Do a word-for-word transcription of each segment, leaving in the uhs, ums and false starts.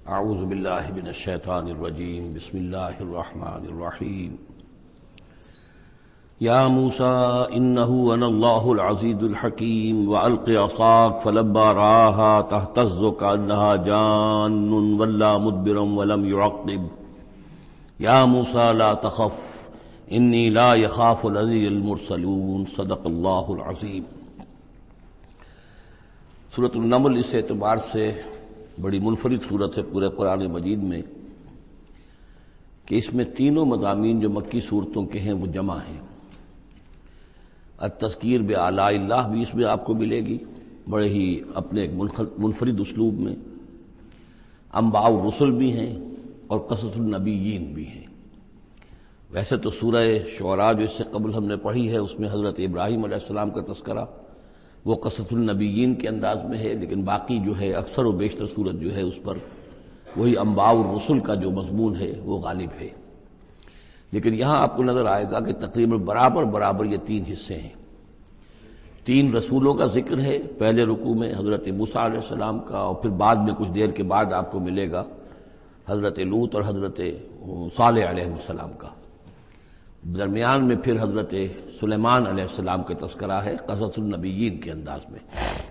اعوذ باللہ من الشیطان الرجیم بسم اللہ الرحمن الرحیم یا موسیٰ انہ انا اللہ العزیز الحکیم والق عصاک فلما رآها تہتز کأنہا جان ولا مدبرا ولم يعقب یا موسیٰ لا تخف انی لا یخاف لدی المرسلون صدق اللہ العظیم۔ سورۃ النمل اس اعتبار سے بڑی منفرد صورت ہے پورے قرآن مجید میں کہ اس میں تینوں مضامین جو مکی صورتوں کے ہیں وہ جمع ہیں۔ التذکیر بآلاء اللہ بھی اس میں آپ کو ملے گی بڑے ہی اپنے ایک منفرد اسلوب میں، انباء الرسل بھی ہیں اور قصص النبیین بھی ہیں۔ ویسے تو سورہ شعراء جو اس سے قبل ہم نے پڑھی ہے اس میں حضرت ابراہیم علیہ السلام کا تذکرہ وہ قصص النبیین کے انداز میں ہے، لیکن باقی جو ہے اکثر و بیشتر صورت جو ہے اس پر وہی انباء الرسل کا جو مضمون ہے وہ غالب ہے۔ لیکن یہاں آپ کو نظر آئے گا کہ تقریباً برابر برابر یہ تین حصے ہیں۔ تین رسولوں کا ذکر ہے، پہلے رکوع میں حضرت موسیٰ علیہ السلام کا، اور پھر بعد میں کچھ دیر کے بعد آپ کو ملے گا حضرت لوط اور حضرت صالح علیہ السلام کا۔ درمیان میں پھر حضرت سلیمان علیہ السلام کا تذکرہ ہے قصص النبیین کے انداز میں۔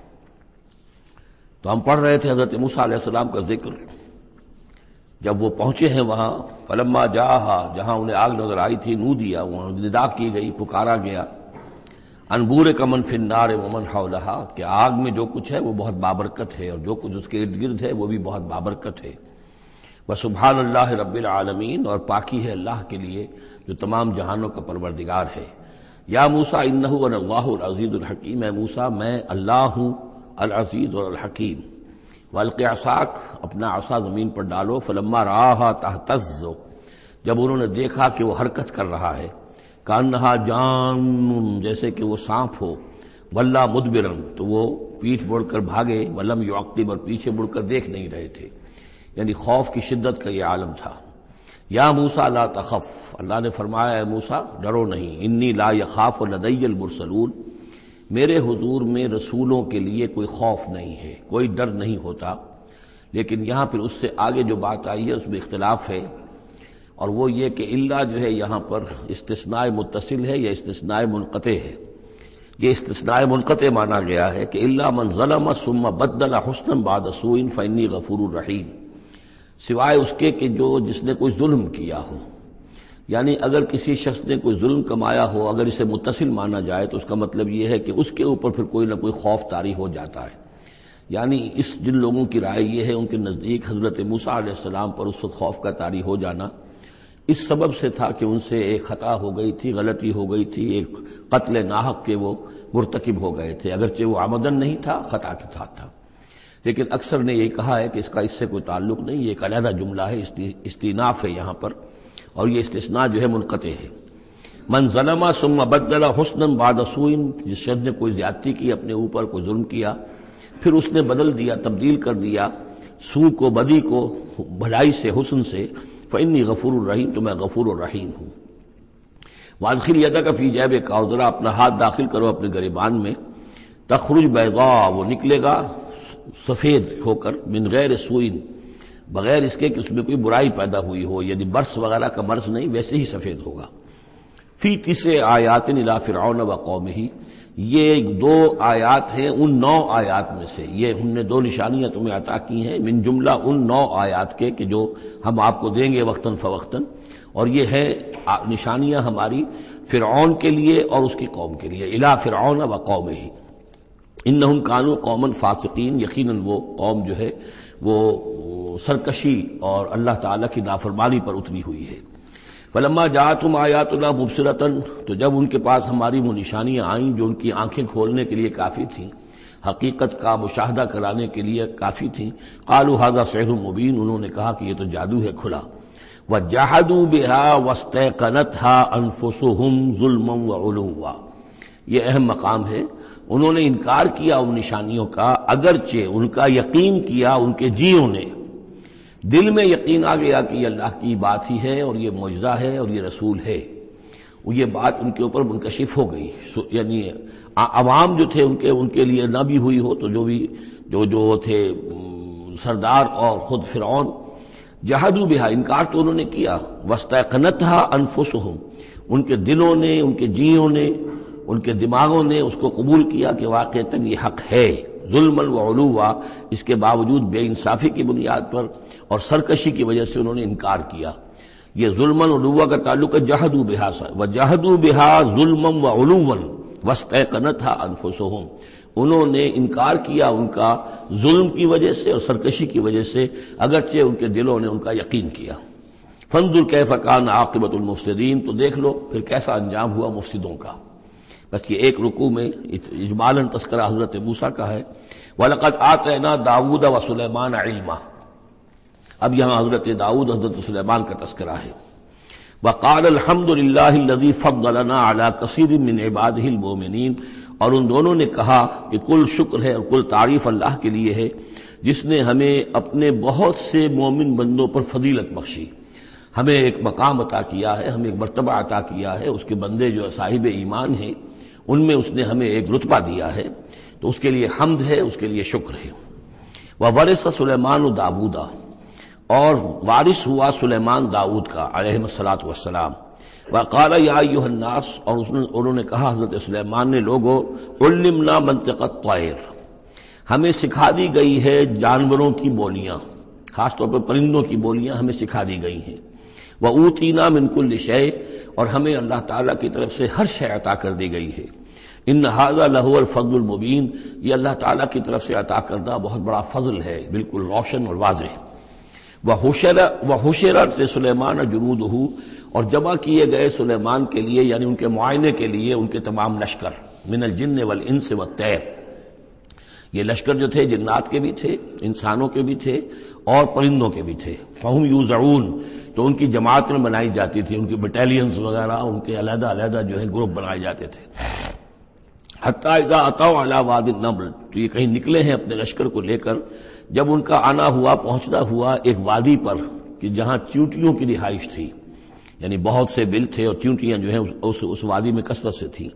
تو ہم پڑھ رہے تھے حضرت موسیٰ علیہ السلام کا ذکر، جب وہ پہنچے ہیں وہاں فلما جاہا، جہاں انہیں آگ نظر آئی تھی، نو دیا، وہاں ندا کی گئی، پکارا گیا، ان بورک من فی النار ومن حولہا، کہ آگ میں جو کچھ ہے وہ بہت بابرکت ہے اور جو کچھ اس کے ارد گرد ہے وہ بھی بہت بابرکت ہے۔ وسبحان اللہ رب العالمین، اور پاکی ہے اللہ کے لیے جو تمام جہانوں کا پروردگار ہے۔ یا موسیٰ انہ انا اللہ العزیز الحکیم، اے موسیٰ میں اللہ ہوں العزیز اور الحکیم۔ والق عصاک، اپنا عصا زمین پر ڈالو، فلما رآہا تہتز، جب انہوں نے دیکھا کہ وہ حرکت کر رہا ہے، کأنہا جان، جیسے کہ وہ سانپ ہو، ولا مدبرا، تو وہ پیٹھ مڑ کر بھاگے، ولم یعقب، اور پیچھے مڑ کر دیکھ نہیں رہے تھے، یعنی خوف کی شدت کا یہ عالم تھا۔ یا موسیٰ لا تخف، اللہ نے فرمایا اے موسیٰ ڈرو نہیں، انی لا یخاف لدی المرسلون، میرے حضور میں رسولوں کے لیے کوئی خوف نہیں ہے، کوئی ڈر نہیں ہوتا۔ لیکن یہاں پھر اس سے آگے جو بات آئی ہے اس میں اختلاف ہے، اور وہ یہ کہ الا جو ہے یہاں پر استثناء متصل ہے یا استثناء منقطع ہے۔ یہ استثناء منقطع مانا گیا ہے کہ الا من ظلم ثم بدل حسنا بعد سوء فانی غفور رحیم، سوائے اس کے کہ جو جس نے کوئی ظلم کیا ہو، یعنی اگر کسی شخص نے کوئی ظلم کمایا ہو، اگر اسے متصل مانا جائے تو اس کا مطلب یہ ہے کہ اس کے اوپر پھر کوئی نہ کوئی خوف طاری ہو جاتا ہے۔ یعنی اس جن لوگوں کی رائے یہ ہے، ان کے نزدیک حضرت موسیٰ علیہ السلام پر اس وقت خوف کا طاری ہو جانا اس سبب سے تھا کہ ان سے ایک خطا ہو گئی تھی، غلطی ہو گئی تھی، ایک قتل ناحق کے وہ مرتکب ہو گئے تھے، اگرچہ وہ عمدن نہیں تھا، خطا کے ساتھ تھا۔ لیکن اکثر نے یہ کہا ہے کہ اس کا اس سے کوئی تعلق نہیں، یہ ایک علیحدہ جملہ ہے، استئناف ہے یہاں پر، اور یہ استثناء جو ہے منقطع ہے۔ من ظلم ثم بدل حسنا بعد سوء، جس شخص نے کوئی زیادتی کی، اپنے اوپر کوئی ظلم کیا، پھر اس نے بدل دیا، تبدیل کر دیا سوء کو، بدی کو، بھلائی سے، حسن سے، فانی غفور الرحیم، تو میں غفور الرحیم ہوں۔ وادخل یدک فی جیبک، اور ذرا اپنا ہاتھ داخل کرو اپنے گریبان میں، تخرج بیضاء، وہ نکلے گا سفید ہو کر، من غیر سوء، بغیر اس کے کہ اس میں کوئی برائی پیدا ہوئی ہو، یعنی برس وغیرہ کا مرض نہیں، ویسے ہی سفید ہوگا۔ فی تسع آیات الی فرعون وقومہ، یہ دو آیات ہیں ان نو آیات میں سے، یہ ہم نے دو نشانیاں تمہیں عطا کی ہیں من جملہ ان نو آیات کے کہ جو ہم آپ کو دیں گے وقتاً فوقتاً، اور یہ ہے نشانیاں ہماری فرعون کے لیے اور اس کی قوم کے لیے، الی فرعون وقومہ، انہم کانوا قوما فاسقین، یقیناً وہ قوم جو ہے وہ سرکشی اور اللہ تعالیٰ کی نافرمانی پر اتری ہوئی ہے۔ فلما جاءتہم آیاتنا مبصرۃ، تو جب ان کے پاس ہماری وہ نشانیاں آئیں جو ان کی آنکھیں کھولنے کے لیے کافی تھیں، حقیقت کا مشاہدہ کرانے کے لیے کافی تھیں، قالوا ھذا سحر مبین، انہوں نے کہا کہ یہ تو جادو ہے کھلا۔ وجحدوا بها واستيقنتها انفسهم ظلما وعلوا، یہ اہم مقام ہے، انہوں نے انکار کیا ان نشانیوں کا، اگرچہ ان کا یقین کیا ان کے جیوں نے، دل میں یقین آ گیا کہ یہ اللہ کی بات ہی ہے اور یہ معجزہ ہے اور یہ رسول ہے، وہ یہ بات ان کے اوپر منکشف ہو گئی، یعنی عوام جو تھے ان کے ان کے لیے نہ بھی ہوئی ہو تو جو بھی جو جو تھے سردار اور خود فرعون جہدوا بہا، انکار تو انہوں نے کیا، واستیقنتھا انفسہم، ان کے دلوں نے، ان کے جیوں نے، ان کے دماغوں نے اس کو قبول کیا کہ واقعتاً یہ حق ہے، ظلماً وعلوا، اس کے باوجود بے انصافی کی بنیاد پر اور سرکشی کی وجہ سے انہوں نے انکار کیا۔ یہ ظلماً وعلوا کا تعلق ہے جہدوا بہا سے، وجہدوا بہا ظلماً وعلوا واستیقنتھا انفسہم، انہوں نے انکار کیا ان کا ظلم کی وجہ سے اور سرکشی کی وجہ سے، اگرچہ ان کے دلوں نے ان کا یقین کیا۔ فانظر کیف کان عاقبۃ المفسدین، تو دیکھ لو پھر کیسا انجام ہوا مفسدوں کا۔ بس یہ ایک رکوع میں اجمالاً تذکرہ حضرت موسیٰ کا ہے۔ وَلَقَدْ آتَيْنَا دَاوُودَ وَسُلَيْمَانَ عِلْمًا، اب یہاں حضرت داؤد حضرت سلیمان کا تذکرہ ہے۔ وَقَالَ الْحَمْدُ لِلَّهِ الَّذِي فَضَّلَنَا عَلَى كَثِيرٍ مِّنْ عِبَادِهِ الْمُؤْمِنِينَ، اور ان دونوں نے کہا کہ کل شکر ہے اور کل تعریف اللہ کے لیے ہے جس نے ہمیں اپنے بہت سے مومن بندوں پر فضیلت بخشی، ہمیں ایک مقام عطا کیا ہے، ہمیں ایک مرتبہ عطا کیا ہے، اس کے بندے جو صاحب ایمان ہیں ان میں اس نے ہمیں ایک رتبہ دیا ہے، تو اس کے لیے حمد ہے، اس کے لیے شکر ہے۔ وَوَرِثَ سُلَيْمَانُ دَاوُودَ، اور وارث ہوا سلیمان داؤد کا علیہ الصلاۃ والسلام۔ وقال یا ایھا الناس، اور انہوں نے کہا حضرت سلیمان نے، لوگو علمنا منطق الطیر، ہمیں سکھا دی گئی ہے جانوروں کی بولیاں، خاص طور پر پرندوں کی بولیاں ہمیں سکھا دی گئی ہیں۔ وَأُوتِینَا مِن كُلِّ شَیْءٍ، اور ہمیں اللہ تعالیٰ کی طرف سے ہر شے عطا کر دی گئی ہے۔ ان ھذا لہو الفضل المبین، یہ اللہ تعالیٰ کی طرف سے عطا کردہ بہت بڑا فضل ہے، بالکل روشن اور واضح۔ وَحُشِرَ وَحُشِرَ سلیمان جنودہ، اور جمع کیے گئے سلیمان کے لیے یعنی ان کے معائنے کے لیے ان کے تمام لشکر، من الجن والانس والطیر، یہ لشکر جو تھے جنات کے بھی تھے، انسانوں کے بھی تھے اور پرندوں کے بھی تھے۔ فہم یوزعون، تو ان کی جماعتیں بنائی جاتی تھی، ان کی بٹالینز وغیرہ، ان کے علیحدہ علیحدہ جو ہے گروپ بنائے جاتے تھے۔ حتیٰ اذا اتوا علی وادی النمل، تو یہ کہیں نکلے ہیں اپنے لشکر کو لے کر، جب ان کا آنا ہوا، پہنچنا ہوا ایک وادی پر کہ جہاں چیونٹیوں کی رہائش تھی، یعنی بہت سے بل تھے اور چیونٹیاں جو ہیں اس, اس وادی میں کثرت سے تھیں۔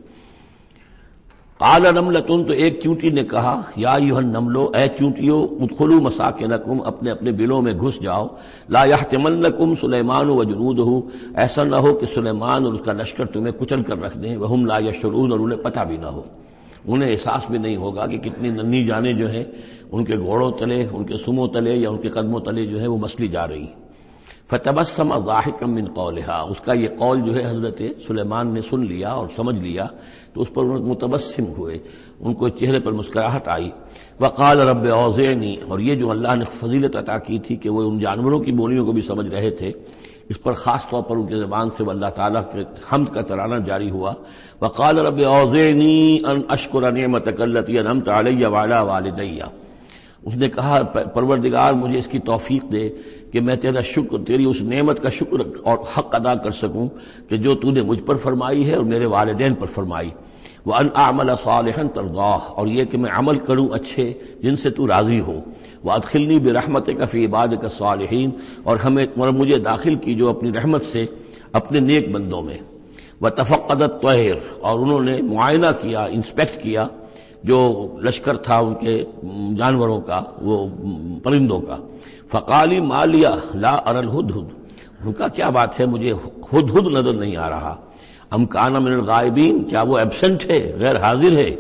قال نملۃ، تو ایک چیونٹی نے کہا، یا ایھا النمل، اے چیونٹیوں، ادخلوا مساکنکم، اپنے اپنے بلوں میں گھس جاؤ، لا یحطمنکم سلیمان وجنودہ، ایسا نہ ہو کہ سلیمان اور اس کا لشکر تمہیں کچل کر رکھ دیں، وہم لا یشعرون، اور انہیں پتہ بھی نہ ہو، انہیں احساس بھی نہیں ہوگا کہ کتنی ننھی جانیں جو ہیں ان کے گھوڑوں تلے، ان کے سموں تلے یا ان کے قدموں تلے جو ہے وہ مسلی جا رہی ہیں۔ فتبسم ضاحکا من قولها، اس کا یہ قول جو ہے حضرت سلیمان نے سن لیا اور سمجھ لیا تو اس پر متبسم ہوئے، ان کو چہرے پر مسکراہٹ آئی۔ وقال رب اوزعنی، اور یہ جو اللہ نے فضیلت عطا کی تھی کہ وہ ان جانوروں کی بولیوں کو بھی سمجھ رہے تھے، اس پر خاص طور پر ان کی زبان سے اللہ تعالیٰ کے حمد کا ترانہ جاری ہوا۔ وقال رب اوزعنی ان اشکر نعمتک التی انعمت علی وعلی والدی، اس نے کہا پروردگار مجھے اس کی توفیق دے کہ میں تیرا شکر، تیری اس نعمت کا شکر اور حق ادا کر سکوں کہ جو تو نے مجھ پر فرمائی ہے اور میرے والدین پر فرمائی۔ وَأَنْ أَعْمَلَ صَالِحًا تَرْضَاهُ، اور یہ کہ میں عمل کروں اچھے جن سے تو راضی ہو۔ وَأَدْخِلْنِي بِرَحْمَتِكَ فِي عِبَادِكَ الصَّالِحِينَ، اور ہمیں اور مجھے داخل کیجو اپنی رحمت سے اپنے نیک بندوں میں۔ وَتَفَقَّدَ الطَّيْرَ، اور انہوں نے معائنہ کیا، انسپیکٹ کیا جو لشکر تھا ان کے جانوروں کا، وہ پرندوں کا۔ فقالی ما لیا لا اری الہدہد، ان کا کیا بات ہے مجھے ہدہد نظر نہیں آ رہا۔ ام کان من الغائبین، کیا وہ ایبسنٹ ہے، غیر حاضر ہے۔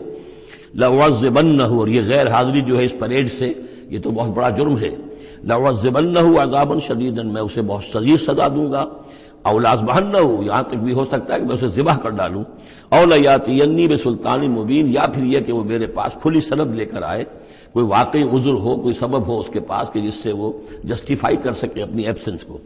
لأعذبنہ، اور یہ غیر حاضری جو ہے اس پریڈ سے یہ تو بہت بڑا جرم ہے۔ لأعذبنہ عذابا شدیدا، میں اسے بہت شدید سزا دوں گا۔ او لأذبحنہ، یہاں تک بھی ہو سکتا ہے کہ میں اسے ذبح کر ڈالوں۔ او لیاتینی بسلطان مبین، یا پھر یہ کہ وہ میرے پاس کھلی سند لے کر آئے، کوئی واقعی عذر ہو، کوئی سبب ہو اس کے پاس کہ جس سے وہ جسٹیفائی کر سکے اپنی ایبسنس کو۔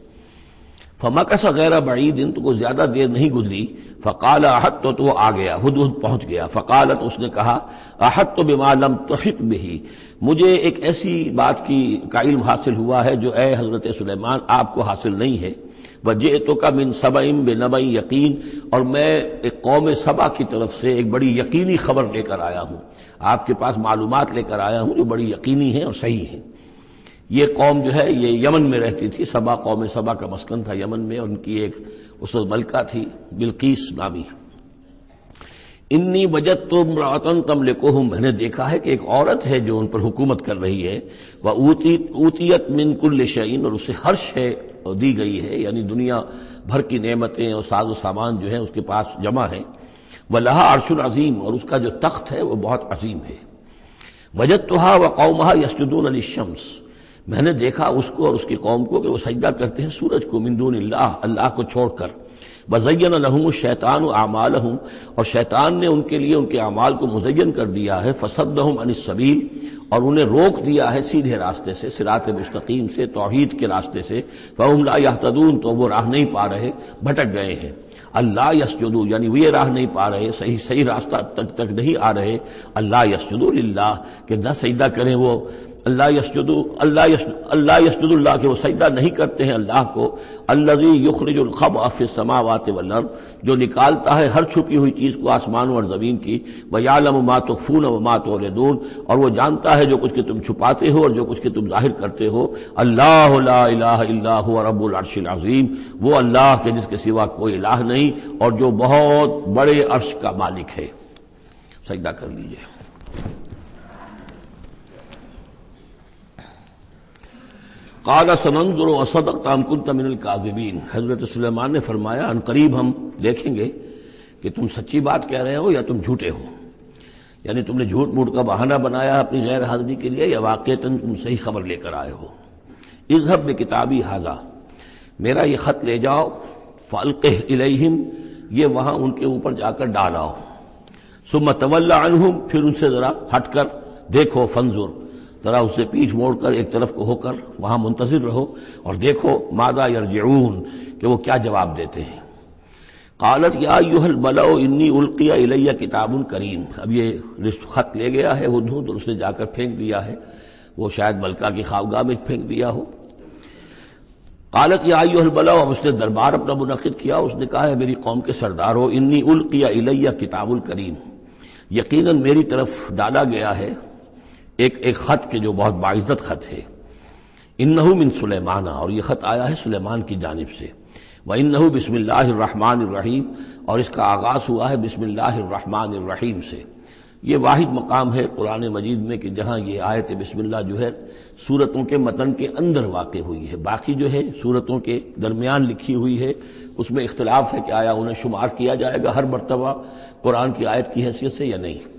فمکث غیر بعید، تو کوئی زیادہ دیر نہیں گزری۔ فقال احطت، تو وہ آ گیا، ہدہد پہنچ گیا۔ فقالت، اس نے کہا، احطت بما لم تحط به، مجھے ایک ایسی بات کی کا علم حاصل ہوا ہے جو اے حضرت سلیمان آپ کو حاصل نہیں ہے۔ وجئتک من سبأ بنبأ یقین، اور میں ایک قوم سبا کی طرف سے ایک بڑی یقینی خبر لے کر آیا ہوں، آپ کے پاس معلومات لے کر آیا ہوں جو بڑی یقینی ہیں اور صحیح ہیں۔ یہ قوم جو ہے یہ یمن میں رہتی تھی، سبا، قوم سبا کا مسکن تھا یمن میں، اور ان کی ایک اس وقت ملکہ تھی بلقیس نامی۔ انی وجدت امرأۃ تملکہم، میں نے دیکھا ہے کہ ایک عورت ہے جو ان پر حکومت کر رہی ہے، وَأُوتِیَتْ مِن كُلِّ شَيْءٍ، اور اسے ہر شے دی گئی ہے، یعنی دنیا بھر کی نعمتیں اور ساز و سامان جو ہیں اس کے پاس جمع ہیں، وَلَهَا عَرْشٌ عَظِيمٌ، اور اس کا جو تخت ہے وہ بہت عظیم ہے، وَجَدتُّهَا وَقَوْمَهَا يَسْجُدُونَ لِلشَّمْسِ، میں نے دیکھا اس کو اور اس کی قوم کو کہ وہ سجدہ کرتے ہیں سورج کو، من دون اللہ، اللہ کو چھوڑ کر، وَزَيَّنَ لَهُمُ الشَّيْطَانُ أَعْمَالَهُمْ، اور شیطان نے ان کے لیے ان کے اعمال کو مزین کر دیا ہے، فَصَدَّهُمْ عَنِ السَّبِيلِ، اور انہیں روک دیا ہے سیدھے راستے سے، صراط مستقیم سے، توحید کے راستے سے، فَهُمْ لَا يَهْتَدُونَ، تو وہ راہ نہیں پا رہے، بھٹک گئے ہیں، اللہ یسجدو، یعنی وہ یہ راہ نہیں پا رہے، صحیح صحیح راستہ تک تک نہیں آ رہے، اللہ یسجدو للہ، کہ نہ سجدہ کریں وہ اللہ یسجدو، اللہ یسجد اللہ یسجد اللہ، کہ وہ سجدہ نہیں کرتے ہیں اللہ کو، الذی یخرج الخبء فی السماوات والارض، جو نکالتا ہے ہر چھپی ہوئی چیز کو آسمانوں اور زمین کی، ویعلم ما تخفون وما تعلنون، اور وہ جانتا ہے جو کچھ کہ تم چھپاتے ہو اور جو کچھ کہ تم ظاہر کرتے ہو، اللہ لا الہ الا هو رب العرش العظیم، وہ اللہ کے جس کے سوا کوئی الہ نہیں اور جو بہت بڑے عرش کا مالک ہے۔ سجدہ کر لیجئے۔ قال سننظر اصدقت ام كنت من الكاذبین، حضرت سلیمان نے فرمایا ان قریب ہم دیکھیں گے کہ تم سچی بات کہہ رہے ہو یا تم جھوٹے ہو، یعنی تم نے جھوٹ موٹ کا بہانہ بنایا اپنی غیر حاضری کے لیے یا واقعتاً تم صحیح خبر لے کر آئے ہو۔ اذهب بکتابی ھذا، میرا یہ خط لے جاؤ، فالقہ الیہم، یہ وہاں ان کے اوپر جا کر ڈالاؤ، ثم تول عنہم، پھر ان سے ذرا ہٹ کر دیکھو، فانظر، ذرا اس سے پیچھ موڑ کر ایک طرف کو ہو کر وہاں منتظر رہو اور دیکھو، ماذا یرجعون، کہ وہ کیا جواب دیتے ہیں۔ قالت یا ایھا الملأ انی القی الی کتاب کریم، اب یہ خط لے گیا ہے ہدہد اور اس نے جا کر پھینک دیا ہے، وہ شاید ملکہ کی خواگاہ میں پھینک دیا ہو۔ قالت یا ایھا الملأ، اب اس نے دربار اپنا منعقد کیا، اس نے کہا ہے میری قوم کے سردارو، انی القی الی کتاب کریم، یقیناً میری طرف ڈالا گیا ہے ایک ایک خط کے جو بہت باعزت خط ہے، انہ من سلیمان، اور یہ خط آیا ہے سلیمان کی جانب سے، وانہ بسم اللہ الرحمن الرحیم، اور اس کا آغاز ہوا ہے بسم اللہ الرحمن الرحیم سے۔ یہ واحد مقام ہے قرآن مجید میں کہ جہاں یہ آیت بسم اللہ جو ہے سورتوں کے متن کے اندر واقع ہوئی ہے، باقی جو ہے سورتوں کے درمیان لکھی ہوئی ہے، اس میں اختلاف ہے کہ آیا انہیں شمار کیا جائے گا ہر مرتبہ قرآن کی آیت کی حیثیت سے یا نہیں۔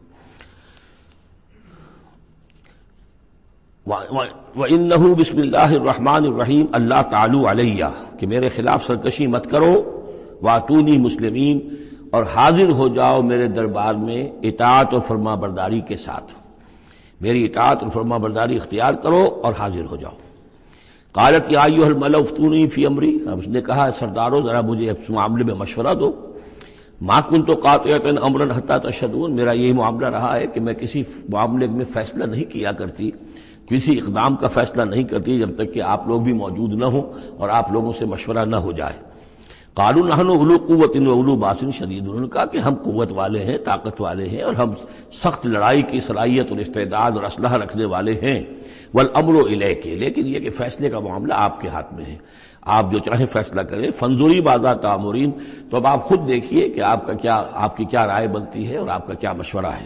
وَإِنَّهُ بسم اللہ الرحمن الرحیم اللہ تعالی علیہ، کہ میرے خلاف سرکشی مت کرو، وَأْتُونِي مسلمین، اور حاضر ہو جاؤ میرے دربار میں اطاعت و فرما برداری کے ساتھ، میری اطاعت اور فرما برداری اختیار کرو اور حاضر ہو جاؤ۔ قالت یا ایھا الملأ افتونی فی امری، اب اس نے کہا سردارو ذرا مجھے اس معاملے میں مشورہ دو، ما کنت قاطعۃ امرا حتی تشہدون، میرا یہی معاملہ رہا ہے کہ میں کسی معاملے میں فیصلہ نہیں کیا کرتی، کسی اقدام کا فیصلہ نہیں کرتی جب تک کہ آپ لوگ بھی موجود نہ ہوں اور آپ لوگوں سے مشورہ نہ ہو جائے۔ قالوا نحن اولو قوت و اولو باس شدید، انہوں نے کہا کہ ہم قوت والے ہیں، طاقت والے ہیں، اور ہم سخت لڑائی کی صلاحیت اور استعداد اور اسلحہ رکھنے والے ہیں، والامر الیک، لیکن یہ کہ فیصلے کا معاملہ آپ کے ہاتھ میں ہے، آپ جو چاہیں فیصلہ کریں، فانظری ماذا تأمرین، تو اب آپ خود دیکھیے کہ آپ کا کیا آپ کی کیا رائے بنتی ہے اور آپ کا کیا مشورہ ہے۔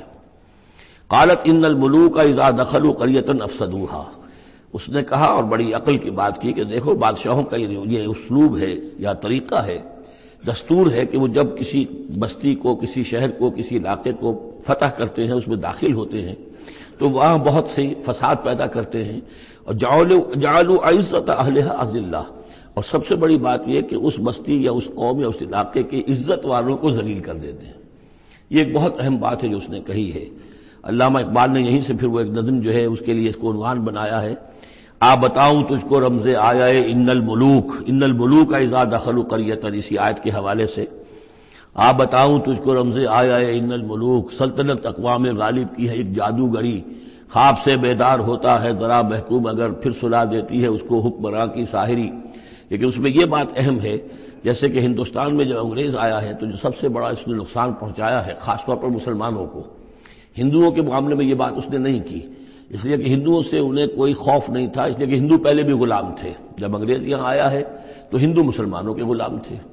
قالت ان الملوک اذا دخلوا قریۃ افسدوها، اس نے کہا اور بڑی عقل کی بات کی کہ دیکھو بادشاہوں کا یہ اسلوب ہے یا طریقہ ہے، دستور ہے کہ وہ جب کسی بستی کو، کسی شہر کو، کسی علاقے کو فتح کرتے ہیں، اس میں داخل ہوتے ہیں تو وہاں بہت سے فساد پیدا کرتے ہیں، اور جعلوا عزت اہلها اذلہ، اور سب سے بڑی بات یہ کہ اس بستی یا اس قوم یا اس علاقے کے عزت والوں کو ذلیل کر دیتے ہیں۔ یہ ایک بہت اہم بات ہے جو اس نے کہی ہے۔ علامہ اقبال نے یہیں سے پھر وہ ایک نظم جو ہے اس کے لیے اس کو عنوان بنایا ہے، آ بتاؤں تجھ کو رمز آیا ان الملوک، ان الملوک اذا دخلوا قریۃ، اسی آیت کے حوالے سے آ بتاؤں تجھ کو رمز آیا ان الملوک، سلطنت اقوام غالب کی ہے ایک جادوگری، خواب سے بیدار ہوتا ہے ذرا محکوم اگر پھر سلا دیتی ہے اس کو حکمراں کی ساحری۔ لیکن اس میں یہ بات اہم ہے، جیسے کہ ہندوستان میں جب انگریز آیا ہے تو جو سب سے بڑا اس نے نقصان پہنچایا ہے خاص طور پر مسلمانوں کو، ہندوؤں کے معاملے میں یہ بات اس نے نہیں کی، اس لیے کہ ہندوؤں سے انہیں کوئی خوف نہیں تھا، اس لیے کہ ہندو پہلے بھی غلام تھے، جب انگریز یہاں آیا ہے تو ہندو مسلمانوں کے غلام تھے،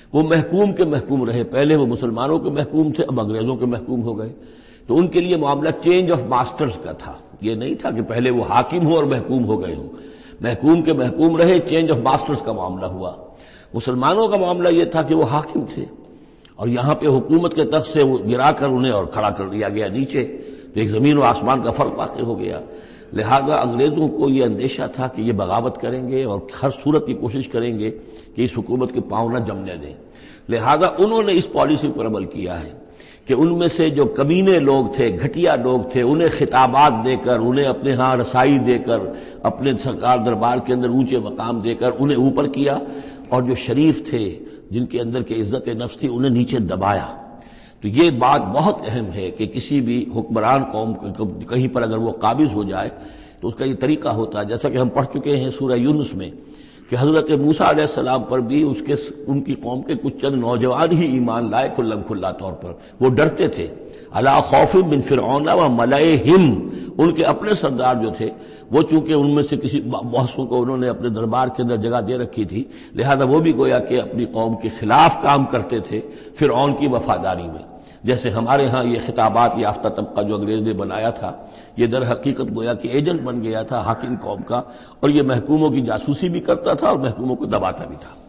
وہ محکوم کے محکوم رہے، پہلے وہ مسلمانوں کے محکوم تھے، اب انگریزوں کے محکوم ہو گئے، تو ان کے لیے معاملہ چینج آف ماسٹرز کا تھا، یہ نہیں تھا کہ پہلے وہ حاکم ہو اور محکوم ہو گئے ہوں، محکوم کے محکوم رہے، چینج آف ماسٹرز کا معاملہ ہوا۔ مسلمانوں کا معاملہ یہ تھا کہ وہ حاکم تھے اور یہاں پہ حکومت کے تخت سے وہ گرا کر انہیں اور کھڑا کر دیا گیا نیچے، تو ایک زمین و آسمان کا فرق واقع ہو گیا۔ لہذا انگریزوں کو یہ اندیشہ تھا کہ یہ بغاوت کریں گے اور ہر صورت کی کوشش کریں گے کہ اس حکومت کے پاؤں نہ جمنے دیں، لہذا انہوں نے اس پالیسی پر عمل کیا ہے کہ ان میں سے جو کمینے لوگ تھے، گھٹیا لوگ تھے، انہیں خطابات دے کر، انہیں اپنے ہاں رسائی دے کر، اپنے سرکار دربار کے اندر اونچے مقام دے کر انہیں اوپر کیا، اور جو شریف تھے جن کے اندر کے عزت نفس تھی انہیں نیچے دبایا۔ تو یہ بات بہت اہم ہے کہ کسی بھی حکمران قوم کہیں پر اگر وہ قابض ہو جائے تو اس کا یہ طریقہ ہوتا ہے، جیسا کہ ہم پڑھ چکے ہیں سورہ یونس میں کہ حضرت موسیٰ علیہ السلام پر بھی اس کے ان کی قوم کے کچھ چند نوجوان ہی ایمان لائے کھلم کھلا طور پر، وہ ڈرتے تھے۔ الا خوف من فرعون و ملئہم، ان کے اپنے سردار جو تھے وہ چونکہ ان میں سے کسی بحثوں کو انہوں نے اپنے دربار کے اندر جگہ دے رکھی تھی، لہذا وہ بھی گویا کہ اپنی قوم کے خلاف کام کرتے تھے فرعون کی وفاداری میں، جیسے ہمارے ہاں یہ خطابات یافتہ طبقہ جو انگریز نے بنایا تھا یہ در حقیقت گویا کہ ایجنٹ بن گیا تھا حاکم قوم کا، اور یہ محکوموں کی جاسوسی بھی کرتا تھا اور محکوموں کو دباتا بھی تھا۔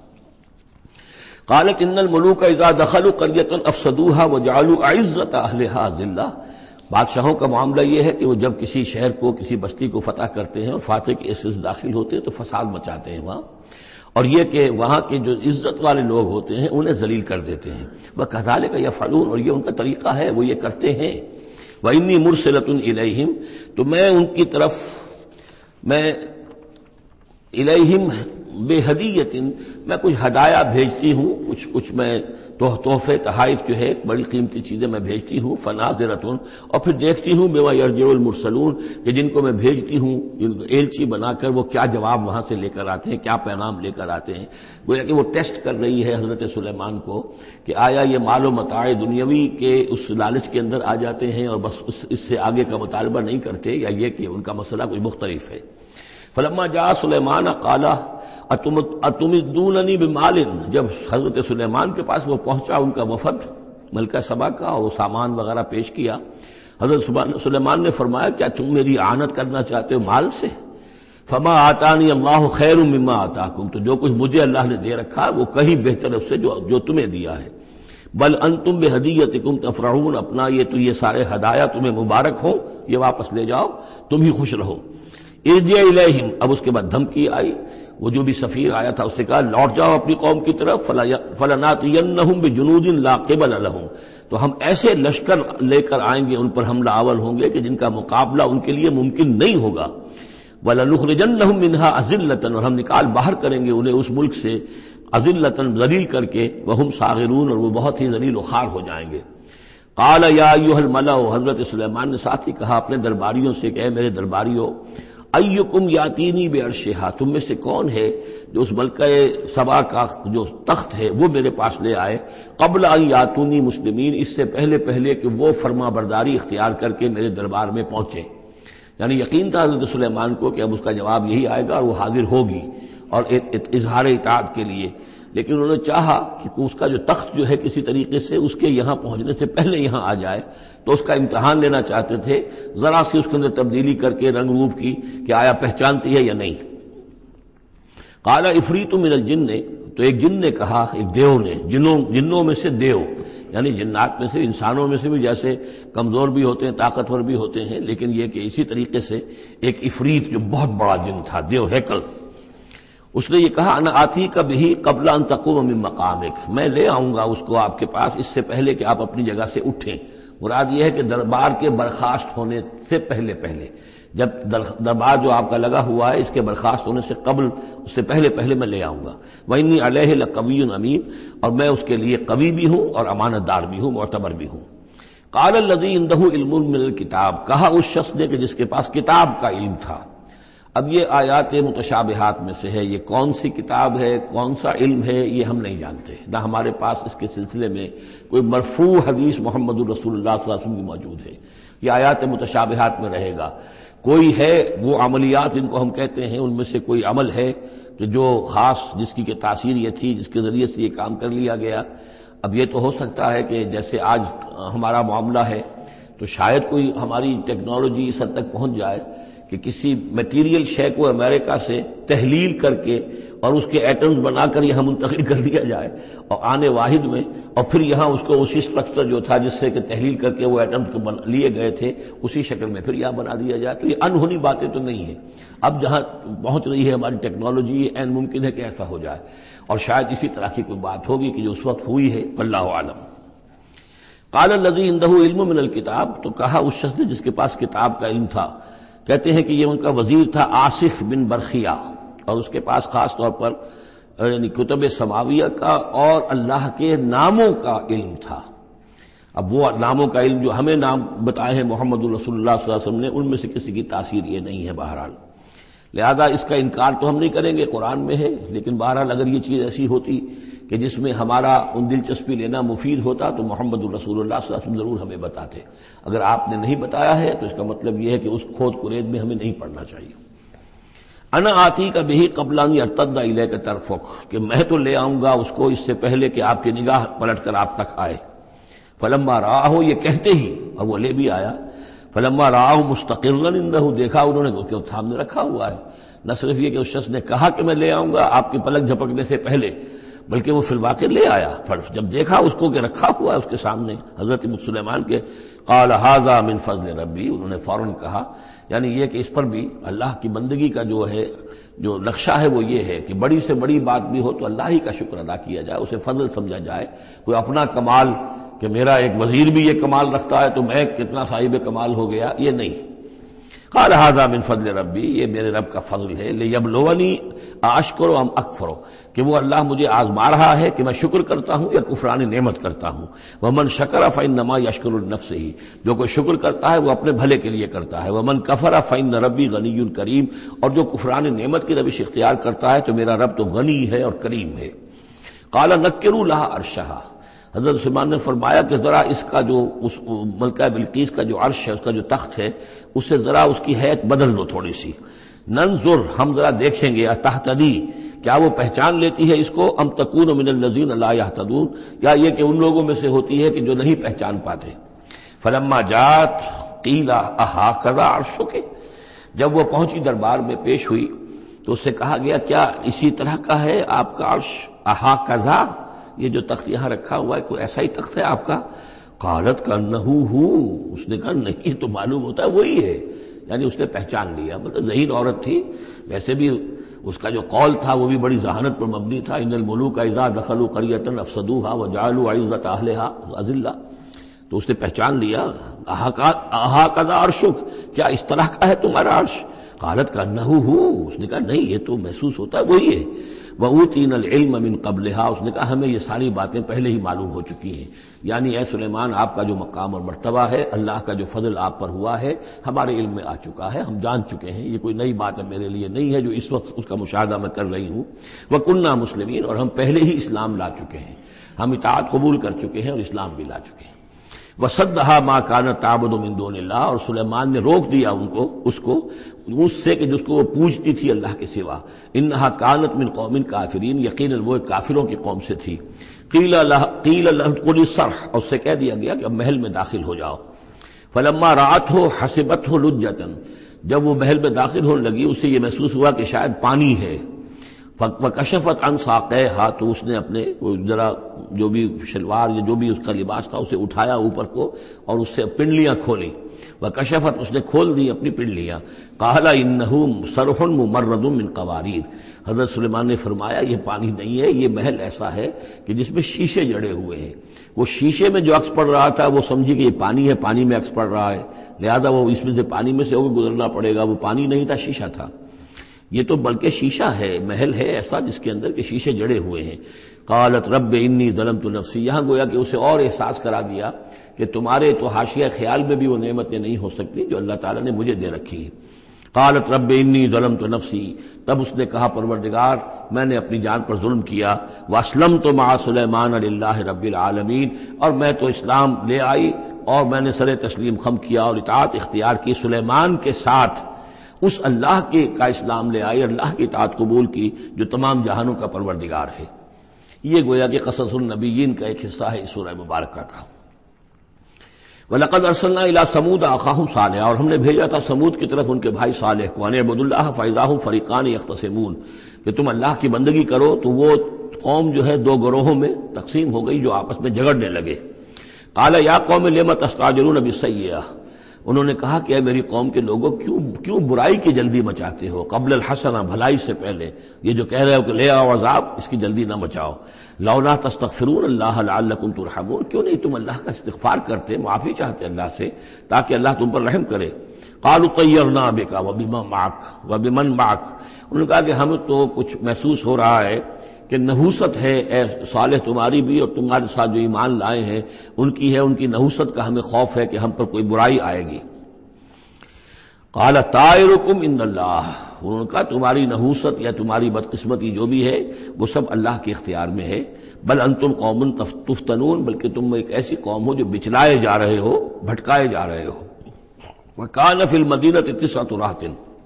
قالت ان الملوک اذا دخلوا قرية افسدوها وجعلوا اعزة اهلها ذلہ، بادشاہوں کا معاملہ یہ ہے کہ وہ جب کسی شہر کو کسی بستی کو فتح کرتے ہیں اور فاتح کے حصے سے داخل ہوتے ہیں تو فساد مچاتے ہیں وہاں، اور یہ کہ وہاں کے جو عزت والے لوگ ہوتے ہیں انہیں ذلیل کر دیتے ہیں۔ وَكَذَلِكَ يَفْعَلُونَ، اور یہ ان کا طریقہ ہے، وہ یہ کرتے ہیں۔ وَإِنِّي مُرْسِلَةٌ إِلَيْهِمْ، تو میں ان کی طرف میں الیہم بے ہدیت، میں کچھ ہدایہ بھیجتی ہوں، کچھ کچھ میں تحفے تحائف جو ہے بڑی قیمتی چیزیں میں بھیجتی ہوں، فناظرۃ، اور پھر دیکھتی ہوں بما یرجع المرسلون، کہ جن کو میں بھیجتی ہوں ایلچی بنا کر وہ کیا جواب وہاں سے لے کر آتے ہیں، کیا پیغام لے کر آتے ہیں۔ گویا کہ وہ ٹیسٹ کر رہی ہے حضرت سلیمان کو کہ آیا یہ مال و متاع دنیاوی کے اس لالچ کے اندر آ جاتے ہیں اور بس اس اس سے آگے کا مطالبہ نہیں کرتے، یا یہ کہ ان کا مسئلہ کوئی مختلف ہے۔ فلما جاء سلیمان قال اتمدوننی بمال، جب حضرت سلیمان کے پاس وہ پہنچا ان کا وفد ملکہ سبا کا اور وہ سامان وغیرہ پیش کیا، حضرت سلیمان نے فرمایا کیا تم میری اعانت کرنا چاہتے ہو مال سے؟ فما آتانی اللہ خیر مما آتاکم، تو جو کچھ مجھے اللہ نے دے رکھا وہ کہیں بہتر اس سے جو جو تمہیں دیا ہے۔ بل انتم بہدیتکم تفرحون، اپنا یہ تو یہ سارے ہدایہ تمہیں مبارک ہوں، یہ واپس لے جاؤ، تم ہی خوش رہو۔ ارجع الیہم، اب اس کے بعد دھمکی آئی، وہ جو بھی سفیر آیا تھا اس سے کہا لوٹ جاؤ اپنی قوم کی طرف، فلناتینہم بجنود لا قبل لہم، تو ہم ایسے لشکر لے کر آئیں گے ان پر حملہ آور ہوں گے کہ جن کا مقابلہ ان کے لیے ممکن نہیں ہوگا، وَلَنُخْرِجَنَّهُم مِّنْهَا أَذِلَّةً، اور ہم نکال باہر کریں گے انہیں اس ملک سے اذلۃً، ذلیل کر کے، وہم صاغرون، اور وہ بہت ہی ذلیل و خوار ہو جائیں گے۔ قال یا ایھا الملأ، حضرت سلیمان نے ساتھ ہی کہا اپنے درباریوں سے کہ اے میرے درباریوں، ایکم یاتینی بعرشھا، تم میں سے کون ہے جو اس ملکہ سبا کا جو تخت ہے وہ میرے پاس لے آئے، قبل ان یاتونی مسلمین، اس سے پہلے پہلے کہ وہ فرما برداری اختیار کر کے میرے دربار میں پہنچے۔ یعنی یقین تھا حضرت سلیمان کو کہ اب اس کا جواب یہی آئے گا اور وہ حاضر ہوگی اور اظہار اطاعت کے لیے، لیکن انہوں نے چاہا کہ اس کا جو تخت جو ہے کسی طریقے سے اس کے یہاں پہنچنے سے پہلے یہاں آ جائے، تو اس کا امتحان لینا چاہتے تھے ذرا سی اس کے اندر تبدیلی کر کے رنگ روپ کی کہ آیا پہچانتی ہے یا نہیں۔ قال عفریت من الجن، تو ایک جن نے کہا، ایک دیو نے، جنوں جنوں میں سے دیو، یعنی جنات میں سے، انسانوں میں سے بھی جیسے کمزور بھی ہوتے ہیں طاقتور بھی ہوتے ہیں، لیکن یہ کہ اسی طریقے سے ایک عفریت جو بہت بڑا جن تھا، دیو ہیکل، اس نے یہ کہا انا آتی کا بھی قبل ان تقوم من مقامک، میں لے آؤں گا اس کو آپ کے پاس اس سے پہلے کہ آپ اپنی جگہ سے اٹھیں۔ مراد یہ ہے کہ دربار کے برخاست ہونے سے پہلے پہلے، جب دربار جو آپ کا لگا ہوا ہے اس کے برخاست ہونے سے قبل، اس سے پہلے پہلے میں لے آؤں گا۔ وَإِنِّي عَلَيْهِ لَقَوِيٌّ أَمِينٌ، اور میں اس کے لیے قوی بھی ہوں اور امانت دار بھی ہوں، معتبر بھی ہوں۔ قَالَ الَّذِي عِندَهُ عِلْمٌ مِّنَ الْكِتَابِ، کہا اس شخص نے کہ جس کے پاس کتاب کا علم تھا۔ اب یہ آیات متشابہات میں سے ہے، یہ کون سی کتاب ہے، کون سا علم ہے، یہ ہم نہیں جانتے، نہ ہمارے پاس اس کے سلسلے میں کوئی مرفوع حدیث محمد الرسول اللہ صلی اللہ علیہ وسلم کی موجود ہے، یہ آیات متشابہات میں رہے گا۔ کوئی ہے وہ عملیات ان کو ہم کہتے ہیں، ان میں سے کوئی عمل ہے کہ جو خاص جس کی کہ تاثیر یہ تھی، جس کے ذریعے سے یہ کام کر لیا گیا۔ اب یہ تو ہو سکتا ہے کہ جیسے آج ہمارا معاملہ ہے تو شاید کوئی ہماری ٹیکنالوجی اس حد تک پہنچ جائے کہ کسی میٹیریل شے کو امریکہ سے تحلیل کر کے اور اس کے ایٹمز بنا کر یہاں منتقل کر دیا جائے اور آنے واحد میں، اور پھر یہاں اس کو اسی سٹرکچر جو تھا جس سے کہ تحلیل کر کے وہ ایٹمز کو لیے گئے تھے اسی شکل میں پھر یہاں بنا دیا جائے۔ تو یہ انہونی باتیں تو نہیں ہیں، اب جہاں پہنچ رہی ہے ہماری ٹیکنالوجی یہ عین ممکن ہے کہ ایسا ہو جائے، اور شاید اسی طرح کی کوئی بات ہوگی کہ جو اس وقت ہوئی ہے، واللہ اعلم۔ قال الذی عنده علم من الکتاب، تو کہا اس شخص نے جس کے پاس کتاب کا علم تھا، کہتے ہیں کہ یہ ان کا وزیر تھا آصف بن برخیہ، اور اس کے پاس خاص طور پر یعنی کتب سماویہ کا اور اللہ کے ناموں کا علم تھا۔ اب وہ ناموں کا علم جو ہمیں نام بتائے ہیں محمد رسول اللہ صلی اللہ علیہ وسلم نے، ان میں سے کسی کی تاثیر یہ نہیں ہے بہرحال، لہذا اس کا انکار تو ہم نہیں کریں گے، قرآن میں ہے، لیکن بہرحال اگر یہ چیز ایسی ہوتی کہ جس میں ہمارا ان دلچسپی لینا مفید ہوتا تو محمد الرسول اللہ صلی اللہ علیہ وسلم ضرور ہمیں بتاتے۔ اگر آپ نے نہیں بتایا ہے تو اس کا مطلب یہ ہے کہ اس کھود کرید میں ہمیں نہیں پڑھنا چاہیے۔ انا آتی کا بہی قبل ان یرتد الیک طرفک، کہ میں تو لے آؤں گا اس کو اس سے پہلے کہ آپ کی نگاہ پلٹ کر آپ تک آئے۔ فلما رآہ، یہ کہتے ہی اور وہ لے بھی آیا، فلما رآہ مستقرا عنده، دیکھا انہوں نے کہ سامنے رکھا ہوا ہے۔ نہ صرف یہ کہ اس شخص نے کہا کہ میں لے آؤں گا آپ کی پلک جھپکنے سے پہلے، بلکہ وہ فی الواقع لے آیا۔ جب دیکھا اس کو کہ رکھا ہوا ہے اس کے سامنے حضرت سلیمان کے، قال ھذا من فضل ربی، انہوں نے فوراً کہا، یعنی یہ کہ اس پر بھی اللہ کی بندگی کا جو ہے جو نقشہ ہے وہ یہ ہے کہ بڑی سے بڑی بات بھی ہو تو اللہ ہی کا شکر ادا کیا جائے، اسے فضل سمجھا جائے، کوئی اپنا کمال کہ میرا ایک وزیر بھی یہ کمال رکھتا ہے تو میں کتنا صاحب کمال ہو گیا، یہ نہیں۔ قال ھذا من فضل ربی، یہ میرے رب کا فضل ہے، لیبلونی اشکر ام اکفر، کہ وہ اللہ مجھے آزما رہا ہے کہ میں شکر کرتا ہوں یا کفران نعمت کرتا ہوں۔ ومن شکر فانما یشکر لنفسہ، جو کوئی شکر کرتا ہے وہ اپنے بھلے کے لیے کرتا ہے۔ ومن کفر فان ربی غنی کریم، اور جو کفران نعمت کی روش اختیار کرتا ہے تو میرا رب تو غنی ہے اور کریم ہے۔ قال نکروا لها عرشها، حضرت سلیمان نے فرمایا کہ ذرا اس کا جو اس ملکہ بلقیس کا جو عرش ہے، اس کا جو تخت ہے، اسے ذرا اس کی حیت بدل دو تھوڑی سی، ننظر، ہم ذرا دیکھیں گے، تہتدی، کیا وہ پہچان لیتی ہے اس کو، ام تکون من الذین لا یہتدون، یا یہ کہ ان لوگوں میں سے ہوتی ہے کہ جو نہیں پہچان پاتے۔ فلما جات قیل اھاکذا عرشک، جب وہ پہنچی دربار میں پیش ہوئی تو اس سے کہا گیا کیا اسی طرح کا ہے آپ کا عرش، اھاکذا، یہ جو تخت یہاں رکھا ہوا ہے کوئی ایسا ہی تخت ہے آپ کا؟ قالت کانہ ہو، اس نے کہا نہیں، تو معلوم ہوتا ہے وہی ہے، یعنی اس نے پہچان لیا، مطلب ذہین عورت تھی، ویسے بھی اس کا جو قول تھا وہ بھی بڑی ذہانت پر مبنی تھا، ان الملوک اذا دخلوا قریۃ افسدوها وجعلوا عزۃ اہلها اذلہ، تو اس نے پہچان لیا، اھاکذا عرشک، کیا اس طرح کا ہے تمہارا عرش؟ قالت کانہ ہو، اس نے کہا نہیں، یہ تو محسوس ہوتا ہے وہی ہے۔ وَأُوتِينَا الْعِلْمَ مِنْ قَبْلِهَا، اس نے کہا ہمیں یہ ساری باتیں پہلے ہی معلوم ہو چکی ہیں، یعنی اے سلیمان آپ کا جو مقام اور مرتبہ ہے، اللہ کا جو فضل آپ پر ہوا ہے ہمارے علم میں آ چکا ہے، ہم جان چکے ہیں، یہ کوئی نئی بات میرے لیے نہیں ہے جو اس وقت اس کا مشاہدہ میں کر رہی ہوں۔ وَكُنَّا مُسْلِمِينَ، اور ہم پہلے ہی اسلام لا چکے ہیں، ہم اطاعت قبول کر چکے ہیں اور اسلام بھی لا چکے ہیں۔ وَصَدَّهَا مَا كَانَتْ تَعْبُدُ مِن دُونِ اللَّهِ، اور سلیمان نے روک دیا ان کو اس کو اس سے کہ جس کو وہ پوجتی تھی اللہ کے سوا، انہا کانت من قوم کافرین، یقیناً وہ ایک کافروں کی قوم سے تھی۔ قیل لها قیل لها ادخلی الصرح، اور اس سے کہہ دیا گیا کہ اب محل میں داخل ہو جاؤ۔ فلما رأته حسبته لجة، جب وہ محل میں داخل ہونے لگی اسے یہ محسوس ہوا کہ شاید پانی ہے۔ وکشفت عن ساقیها، تو اس نے اپنے ذرا جو بھی شلوار یا جو بھی اس کا لباس تھا اسے اٹھایا اوپر کو اور اس سے پنڈلیاں کھولی۔ وکشفت، اس نے کھول دی اپنی پنڈلیاں۔ قال انہ صرح ممرد من قواریر، حضرت سلیمان نے فرمایا یہ پانی نہیں ہے، یہ محل ایسا ہے کہ جس میں شیشے جڑے ہوئے ہیں۔ وہ شیشے میں جو عکس پڑ رہا تھا وہ سمجھی کہ یہ پانی ہے، پانی میں عکس پڑ رہا ہے، لہذا وہ اس میں سے پانی میں سے ہو کے گزرنا پڑے گا، وہ پانی نہیں تھا، شیشہ تھا۔ یہ تو بلکہ شیشہ ہے، محل ہے ایسا جس کے اندر کے شیشے جڑے ہوئے ہیں۔ قالت رب انی ظلمت نفسی، یہاں گویا کہ اسے اور احساس کرا دیا کہ تمہارے تو حاشیہ خیال میں بھی وہ نعمتیں نہیں ہو سکتی جو اللہ تعالیٰ نے مجھے دے رکھی ہے۔ قالت رب انی ظلمت نفسی، تب اس نے کہا پروردگار میں نے اپنی جان پر ظلم کیا، واسلمت مع سلیمان للہ رب العالمین، اور میں تو اسلام لے آئی اور میں نے سر تسلیم خم کیا اور اطاعت اختیار کی سلیمان کے ساتھ اس اللہ کے کا اسلام لے آئے، اللہ کی اطاعت قبول کی جو تمام جہانوں کا پروردگار ہے۔ یہ گویا کہ قصص النبیین کا ایک حصہ ہے اس سورہ مبارکہ کا۔ وَلَقَدْ أَرْسَلْنَا إِلَىٰ ثَمُودَ أَخَاهُمْ صَالِحًا، اور ہم نے بھیجا تھا سمود کی طرف ان کے بھائی صالح کو، أَنِ اعْبُدُوا اللَّهَ فَإِذَا هُمْ فَرِيقَانِ يَخْتَصِمُونَ، کہ تم اللہ کی بندگی کرو تو وہ قوم جو ہے دو گروہوں میں تقسیم ہو گئی جو آپس میں جھگڑنے لگے۔ قَالَ يَا قَوْمِ لِمَ تَسْتَعْجِلُونَ بِالسَّيِّئَةِ، انہوں نے کہا کہ اے میری قوم کے لوگوں کیوں کیوں برائی کی جلدی مچاتے ہو، قبل الحسنہ، بھلائی سے پہلے۔ یہ جو کہہ رہے ہو کہ لے آؤ عذاب، اس کی جلدی نہ مچاؤ۔ لولا تستغفرون اللہ لعلکم ترحمون، کیوں نہیں تم اللہ کا استغفار کرتے، معافی چاہتے اللہ سے تاکہ اللہ تم پر رحم کرے۔ قالوا طیرنا بک وبمن معک وبمن معک، انہوں نے کہا کہ ہمیں تو کچھ محسوس ہو رہا ہے کہ نحوست ہے اے صالح تمہاری بھی، اور تمہارے ساتھ جو ایمان لائے ہیں ان کی ہے، ان کی نحوست کا ہمیں خوف ہے کہ ہم پر کوئی برائی آئے گی۔ قال طائرکم عند اللہ، انہوں نے کہا تمہاری نحوست یا تمہاری بدقسمتی جو بھی ہے وہ سب اللہ کے اختیار میں ہے۔ بل انتم قوم تفتنون، بلکہ تم ایک ایسی قوم ہو جو بچلائے جا رہے ہو، بھٹکائے جا رہے ہو۔ وکان فی المدینۃ تسعۃ رہط،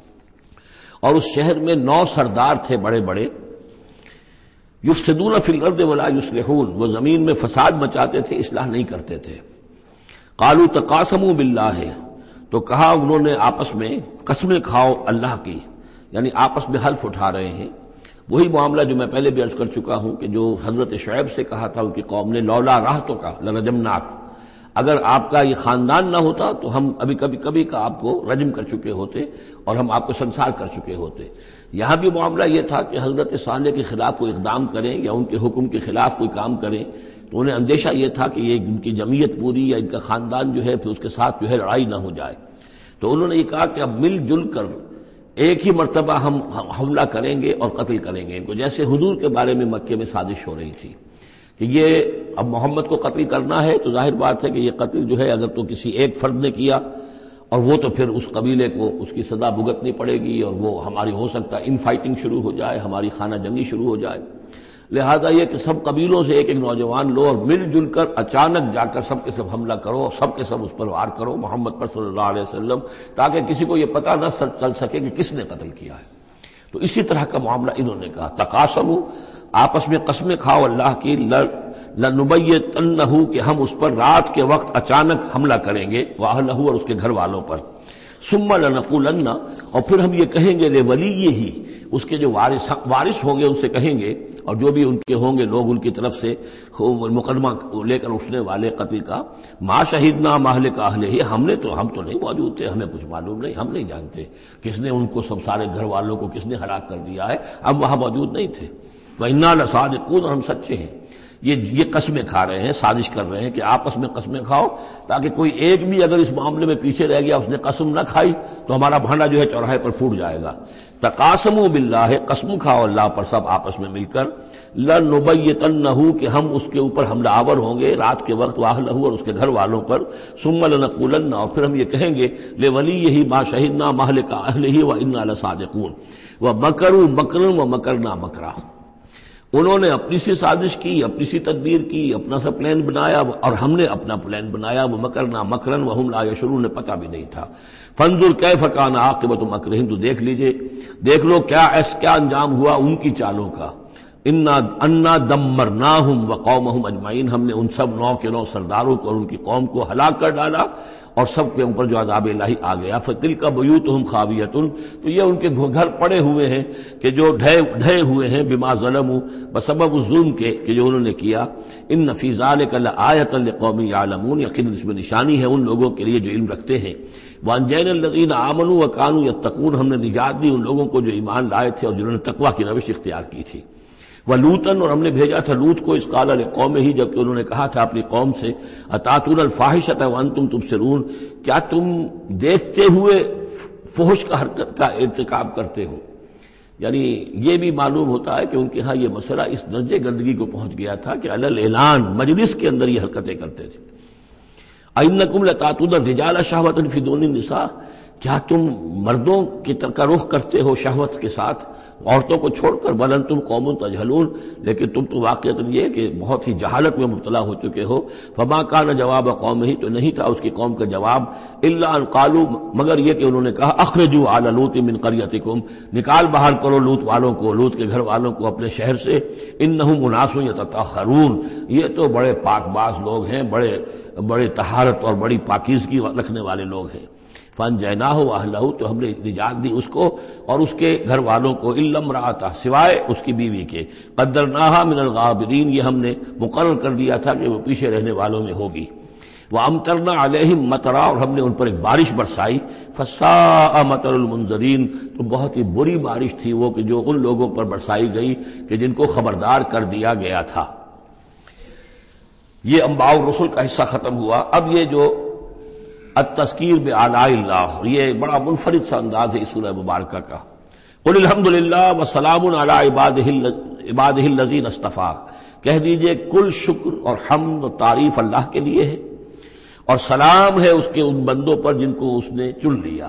اور اس شہر میں نو سردار تھے بڑے بڑے، یفسدون فی الارض ولا یصلحون، وہ زمین میں فساد مچاتے تھے، اصلاح نہیں کرتے تھے۔ قالوا تقاسموا باللہ، تو کہا انہوں نے آپس میں قسمیں کھاؤ اللہ کی، یعنی آپس میں حلف اٹھا رہے ہیں۔ وہی معاملہ جو میں پہلے بھی عرض کر چکا ہوں کہ جو حضرت شعیب سے کہا تھا ان کی قوم نے، لولا رہتک لرجمناک، اگر آپ کا یہ خاندان نہ ہوتا تو ہم ابھی کبھی کبھی کا آپ کو رجم کر چکے ہوتے اور ہم آپ کو سنسار کر چکے ہوتے۔ یہاں بھی معاملہ یہ تھا کہ حضرت صالح کے خلاف کوئی اقدام کریں یا ان کے حکم کے خلاف کوئی کام کریں تو انہیں اندیشہ یہ تھا کہ یہ ان کی جمعیت پوری یا ان کا خاندان جو ہے پھر اس کے ساتھ جو ہے لڑائی نہ ہو جائے۔ تو انہوں نے یہ کہا کہ اب مل جل کر ایک ہی مرتبہ ہم حملہ کریں گے اور قتل کریں گے ان کو، جیسے حضور کے بارے میں مکے میں سازش ہو رہی تھی کہ یہ اب محمد کو قتل کرنا ہے، تو ظاہر بات ہے کہ یہ قتل جو ہے اگر تو کسی ایک فرد نے کیا اور وہ تو پھر اس قبیلے کو اس کی سزا بھگتنی پڑے گی، اور وہ ہماری ہو سکتا ہے ان فائٹنگ شروع ہو جائے، ہماری خانہ جنگی شروع ہو جائے۔ لہذا یہ کہ سب قبیلوں سے ایک ایک نوجوان لو اور مل جل کر اچانک جا کر سب کے سب حملہ کرو، سب کے سب اس پر وار کرو محمد پر صلی اللہ علیہ وسلم، تاکہ کسی کو یہ پتہ نہ چل سکے کہ کس نے قتل کیا ہے۔ تو اسی طرح کا معاملہ انہوں نے کہا، تقاسموا، آپس میں قسمیں کھاؤ اللہ کی، لنبیتنہ، کہ ہم اس پر رات کے وقت اچانک حملہ کریں گے، واہلہ، اور اس کے گھر والوں پر، ثم لنقولن، اور پھر ہم یہ کہیں گے لولیہ، اس کے جو وارث وارث ہوں گے ان سے کہیں گے، اور جو بھی ان کے ہوں گے لوگ ان کی طرف سے مقدمہ لے کر اٹھنے والے قتل کا، ما شہدنا مہلک اہلہ، ہم نے تو ہم تو نہیں موجود تھے، ہمیں کچھ معلوم نہیں، ہم نہیں جانتے کس نے ان کو سب سارے گھر والوں کو کس نے ہلاک کر دیا ہے، ہم وہاں موجود نہیں تھے۔ وَإِنَّا لَصَادِقُونَ، اور ہم سچے ہیں۔ یہ یہ قسمیں کھا رہے ہیں، سازش کر رہے ہیں کہ آپس میں قسمیں کھاؤ تاکہ کوئی ایک بھی اگر اس معاملے میں پیچھے رہ گیا، اس نے قسم نہ کھائی تو ہمارا بھانڈا جو ہے چوراہے پر پھوٹ جائے گا۔ تقاسموا باللہ، قسم کھاؤ اللہ پر سب آپس میں مل کر، لنبیتنہ، کہ ہم اس کے اوپر حملہ آور ہوں گے رات کے وقت، واہلہ، اور اس کے گھر والوں پر، ثم لنقولن، اور پھر ہم یہ کہیں گے لولیہ ما شہدنا مہلک اہلہ وإنا لصادقون، ومکروا مکرا ومکرنا مکرا، انہوں نے اپنی سی سازش کی، اپنی سی تدبیر کی، اپنا سا پلان بنایا، اور ہم نے اپنا پلان بنایا، وہ مکرنا مکرن وہم لا یشعرون، نے پتہ بھی نہیں تھا۔ فانظر کیف کان عاقبۃ مکرہم، تو دیکھ لیجئے، دیکھ لو کیا ایس کیا انجام ہوا ان کی چالوں کا۔ انا انا دمرناہم وقومہم اجمعین، ہم نے ان سب نو کے نو سرداروں کو اور ان کی قوم کو ہلاک کر ڈالا، اور سب کے اوپر جو عذاب الہی آ گیا۔ فتلک بیوتہم خاویۃ، تو یہ ان کے گھر پڑے ہوئے ہیں کہ جو ڈھے ڈھے ہوئے ہیں، بما ظلموا، بسبب الظلم کے کہ جو انہوں نے کیا۔ ان فی ذلک لآیۃ لقوم یعلمون، یقیناً اس میں نشانی ہے ان لوگوں کے لیے جو علم رکھتے ہیں۔ وانجینا الذین آمنوا وکانوا یتقون، ہم نے نجات دی ان لوگوں کو جو ایمان لائے تھے اور جنہوں نے تقویٰ کی روش اختیار کی تھی۔ وَلُوطًا، اور ہم نے بھیجا تھا لوط کو، اذ قال لقومہ، جبکہ انہوں نے کہا تھا اپنی قوم سے، اتاتون الفاحشۃ وانتم تبصرون، کیا تم دیکھتے ہوئے فحش کا حرکت کا ارتکاب کرتے ہو؟ یعنی یہ بھی معلوم ہوتا ہے کہ ان کے ہاں یہ مسئلہ اس درجے گندگی کو پہنچ گیا تھا کہ علی الاعلان مجلس کے اندر یہ حرکتیں کرتے تھے۔ اَإِنَّكُمْ لَتَأْتُونَ الرِّجَالَ شَهْوَةً فِي دُونِ النِّسَاءِ، کیا تم مردوں کی طرح کا رخ کرتے ہو شہوت کے ساتھ عورتوں کو چھوڑ کر؟ بل انتم قوم تجہلون، لیکن تم تو واقعۃ یہ کہ بہت ہی جہالت میں مبتلا ہو چکے ہو۔ فما کان جواب قوم ہی، تو نہیں تھا اس کی قوم کا جواب، الا ان قالوا، مگر یہ کہ انہوں نے کہا اخرجوا آل لوط من قریتکم، نکال باہر کرو لوط والوں کو، لوط کے گھر والوں کو اپنے شہر سے، انہم اناس یتطہرون، یہ تو بڑے پاک باز لوگ ہیں، بڑے بڑے طہارت اور بڑی پاکیزگی رکھنے والے لوگ ہیں۔ فانجیناہ واہلہ، تو ہم نے نجات دی اس کو اور اس کے گھر والوں کو، الا امرأتہ، سوائے اس کی بیوی کے، قدرناہا من الغابرین، یہ ہم نے مقرر کر دیا تھا کہ وہ پیچھے رہنے والوں میں ہوگی۔ وامطرنا علیہم مطرا، اور ہم نے ان پر ایک بارش برسائی، فساء مطر المنذرین، تو بہت ہی بری بارش تھی وہ کہ جو ان لوگوں پر برسائی گئی کہ جن کو خبردار کر دیا گیا تھا۔ یہ انباء الرسل کا حصہ ختم ہوا۔ اب یہ جو التذکیر بآلاء اللہ، یہ بڑا منفرد سا انداز ہے اس سورہ مبارکہ کا۔ قل الحمد للہ وسلام علی عبادہ عبادہ الذین اصطفیٰ، کہہ دیجئے کل شکر اور حمد و تعریف اللہ کے لیے ہے، اور سلام ہے اس کے ان بندوں پر جن کو اس نے چن لیا۔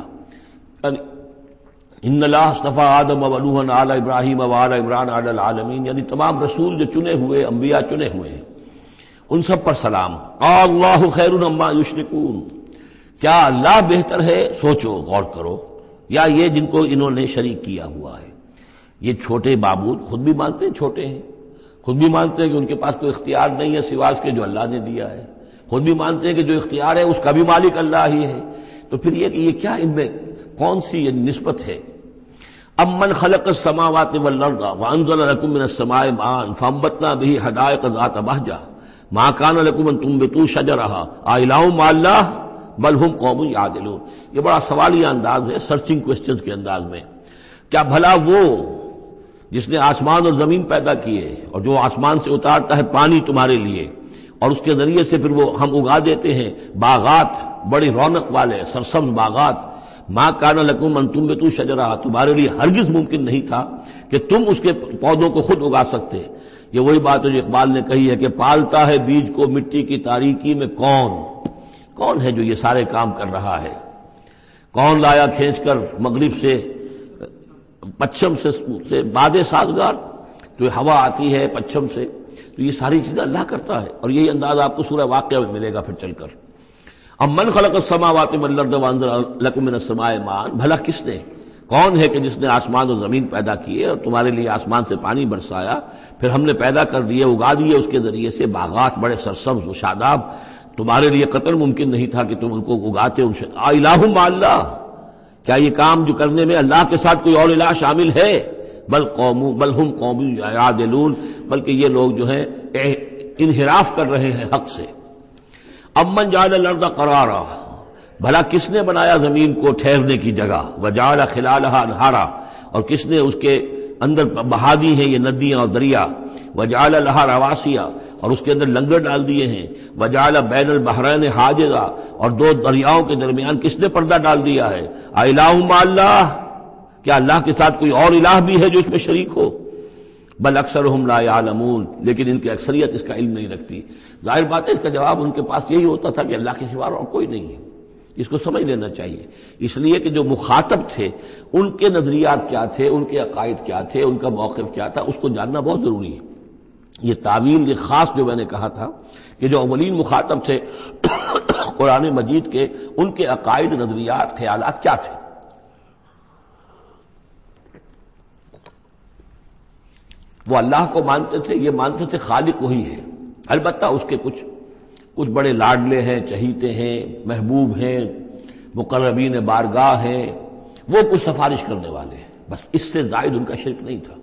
ان اللہ اصطفیٰ آدم و نوحا علی ابراہیم و علی عمران علی العالمین، یعنی تمام رسول جو چنے ہوئے، انبیاء چنے ہوئے ہیں، ان سب پر سلام۔ اللہ خیر عما یشرکون، کیا اللہ بہتر ہے، سوچو غور کرو، یا یہ جن کو انہوں نے شریک کیا ہوا ہے۔ یہ چھوٹے معبود خود بھی مانتے ہیں چھوٹے ہیں، خود بھی مانتے ہیں کہ ان کے پاس کوئی اختیار نہیں ہے سوائے اس کے جو اللہ نے دیا ہے، خود بھی مانتے ہیں کہ جو اختیار ہے اس کا بھی مالک اللہ ہی ہے، تو پھر یہ کہ یہ کیا ان میں کون سی یہ نسبت ہے؟ امن خلق السماوات والارض وانزل لكم من السماء ماء فانبتنا به حدائق ذات بہجہ ما كان لكم ان تنبتوا شجرها أإله مع الله بل هم قوم یعدلون۔ یہ بڑا سوالیہ انداز ہے، سرچنگ کوسچنز کے انداز میں۔ کیا بھلا وہ جس نے آسمان اور زمین پیدا کیے اور جو آسمان سے اتارتا ہے پانی تمہارے لیے، اور اس کے ذریعے سے پھر وہ ہم اگا دیتے ہیں باغات، بڑی رونق والے سرسبز باغات، ما کان لکم ان تنبتوا شجرها، تمہارے لیے ہرگز ممکن نہیں تھا کہ تم اس کے پودوں کو خود اگا سکتے۔ یہ وہی بات ہے جو اقبال نے کہی ہے کہ پالتا ہے بیج کو مٹی کی تاریکی میں کون، کون ہے جو یہ سارے کام کر رہا ہے؟ کون لایا کھینچ کر مغرب سے پچھم سے سے باد سازگار، تو ہوا آتی ہے پچھم سے، تو یہ ساری چیزیں اللہ کرتا ہے، اور یہی انداز آپ کو سورہ واقعہ میں ملے گا پھر چل کر۔ امن خلق السماوات والارض وانزل لكم من السماء ماء، بھلا کس نے، کون ہے کہ جس نے آسمان اور زمین پیدا کیے اور تمہارے لیے آسمان سے پانی برسایا، پھر ہم نے پیدا کر دیے، اگا دیے اس کے ذریعے سے باغات بڑے سرسبز و شاداب، تمہارے لیے قطر ممکن نہیں تھا کہ تم ان کو اگاتے۔ ان سے الہ مع اللہ، کیا یہ کام جو کرنے میں اللہ کے ساتھ کوئی اور الہ شامل ہے؟ بل قوم بل ہم قوم یعدلون، بلکہ یہ لوگ جو ہیں انحراف کر رہے ہیں حق سے۔ امن جعل الارض قرارا، بھلا کس نے بنایا زمین کو ٹھہرنے کی جگہ، وجعل خلالها انہارا، اور کس نے اس کے اندر بہا دی ہیں یہ ندیاں اور دریا، وجعل لها رواسیا، اور اس کے اندر لنگر ڈال دیے ہیں، وجعل بین البحرین حاجزا، اور دو دریاؤں کے درمیان کس نے پردہ ڈال دیا ہے؟ الہ مع اللہ، کیا اللہ کے ساتھ کوئی اور الہ بھی ہے جو اس میں شریک ہو؟ بل اکثرهم لا يعلمون، لیکن ان کی اکثریت اس کا علم نہیں رکھتی۔ ظاہر بات ہے اس کا جواب ان کے پاس یہی ہوتا تھا کہ اللہ کے سوا اور کوئی نہیں ہے، اس کو سمجھ لینا چاہیے، اس لیے کہ جو مخاطب تھے ان کے نظریات کیا تھے، ان کے عقائد کیا تھے، ان کا موقف کیا تھا، اس کو جاننا بہت ضروری ہے۔ یہ تعویل یہ خاص جو میں نے کہا تھا کہ جو اولین مخاطب تھے قرآن مجید کے، ان کے عقائد، نظریات، خیالات کیا تھے۔ وہ اللہ کو مانتے تھے، یہ مانتے تھے خالق وہی ہے، البتہ اس کے کچھ کچھ بڑے لاڈلے ہیں، چہیتے ہیں، محبوب ہیں، مقربین بارگاہ ہیں، وہ کچھ سفارش کرنے والے ہیں، بس اس سے زائد ان کا شرک نہیں تھا۔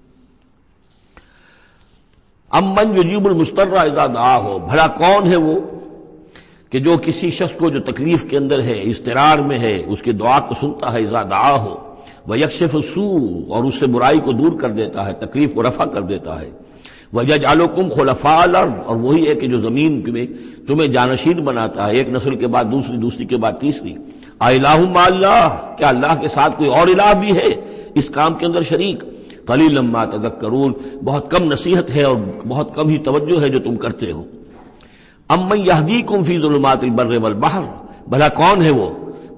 امن یجیب المضطر اذا دعاہ، بھلا کون ہے وہ کہ جو کسی شخص کو جو تکلیف کے اندر ہے، اضطرار میں ہے، اس کی دعا کو سنتا ہے، اذا دعاہ ویکشف السوء، اور اس سے برائی کو دور کر دیتا ہے، تکلیف کو رفع کر دیتا ہے، وَيَجْعَلُكُمْ خُلَفَاءَ الْأَرْضِ، اور وہی ہے کہ جو زمین میں تمہیں جانشین بناتا ہے، ایک نسل کے بعد دوسری، دوسری کے بعد تیسری۔ اِلَٰهٌ مَّعَ اللَّهِ، کیا اللہ کے ساتھ کوئی اور الہ بھی ہے اس کام کے اندر شریک؟ قَلِيلًا مَّا تَذَكَّرُونَ، بہت کم نصیحت ہے اور بہت کم ہی توجہ ہے جو تم کرتے ہو۔ أَمَّن يَهْدِيكُمْ فِي ظُلُمَاتِ الْبَرِّ وَالْبَحْرِ، بھلا کون ہے وہ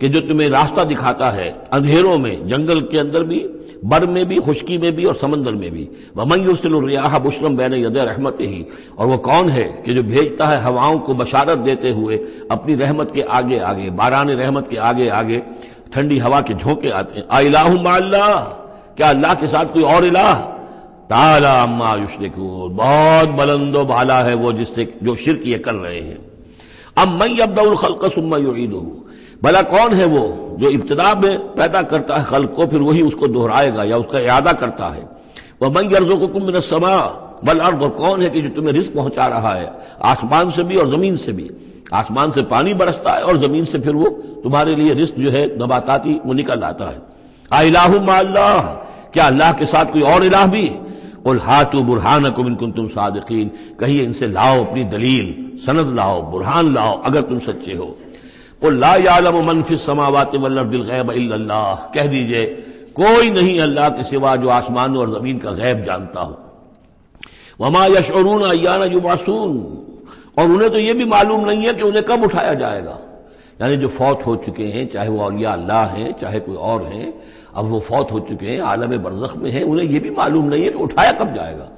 کہ جو تمہیں راستہ دکھاتا ہے اندھیروں میں، جنگل کے اندر بھی، بر میں بھی، خشکی میں بھی اور سمندر میں بھی. وَمَن يُرْسِلُ الرِّيَاحَ بُشْرًا بَيْنَ يَدَيْ رَحْمَتِهِ، اور وہ کون ہے کہ جو بھیجتا ہے ہواؤں کو بشارت دیتے ہوئے اپنی رحمت کے آگے آگے، باران رحمت کے آگے آگے ٹھنڈی ہوا کے جھونکے آتے ہیں. اَإِلَٰهٌ مَّعَ اللَّهِ، کیا اللہ کے ساتھ کوئی اور الہ؟ تعالیٰ عما یشرکون، بہت بلند و بالا ہے وہ جس سے جو شرک یہ کر رہے ہیں. اَمَّن يَبْدَأُ الْخَلْقَ ثُمَّ يُعِيدُهُ، بھلا کون ہے وہ جو ابتدا میں پیدا کرتا ہے خلق کو پھر وہی اس کو دہرائے گا یا اس کا اعادہ کرتا ہے. وَمَن يَرْزُقُكُم مِّنَ السَّمَاءِ وَالْأَرْضِ، اور کون ہے کہ جو تمہیں رزق پہنچا رہا ہے آسمان سے بھی اور زمین سے بھی. آسمان سے پانی برستا ہے اور زمین سے پھر وہ تمہارے لیے رزق جو ہے نباتاتی وہ نکل آتا ہے. اَإِلَٰهٌ مَّعَ اللَّهِ، کیا اللہ کے ساتھ کوئی اور الہ بھی؟ قُلْ هَاتُوا بُرْهَانَكُمْ إِن كُنتُمْ صَادِقِينَ، کہیے ان سے لاؤ اپنی دلیل، سند لاؤ، برہان لاؤ اگر تم سچے ہو. قُلْ لَا يَعْلَمُ مَن فِي السَّمَاوَاتِ وَالْأَرْضِ الْغَيْبَ إِلَّا اللَّهُ، کہہ دیجئے کوئی نہیں اللہ کے سوا جو آسمانوں اور زمین کا غیب جانتا ہو. وَمَا يَشْعُرُونَ أَيَّانَ يُبْعَثُونَ، اور انہیں تو یہ بھی معلوم نہیں ہے کہ انہیں کب اٹھایا جائے گا. یعنی جو فوت ہو چکے ہیں، چاہے وہ اولیاء اللہ ہیں چاہے کوئی اور ہیں، اب وہ فوت ہو چکے ہیں، عالم برزخ میں ہیں، انہیں یہ بھی معلوم نہیں ہے کہ اٹھایا کب جائے گا.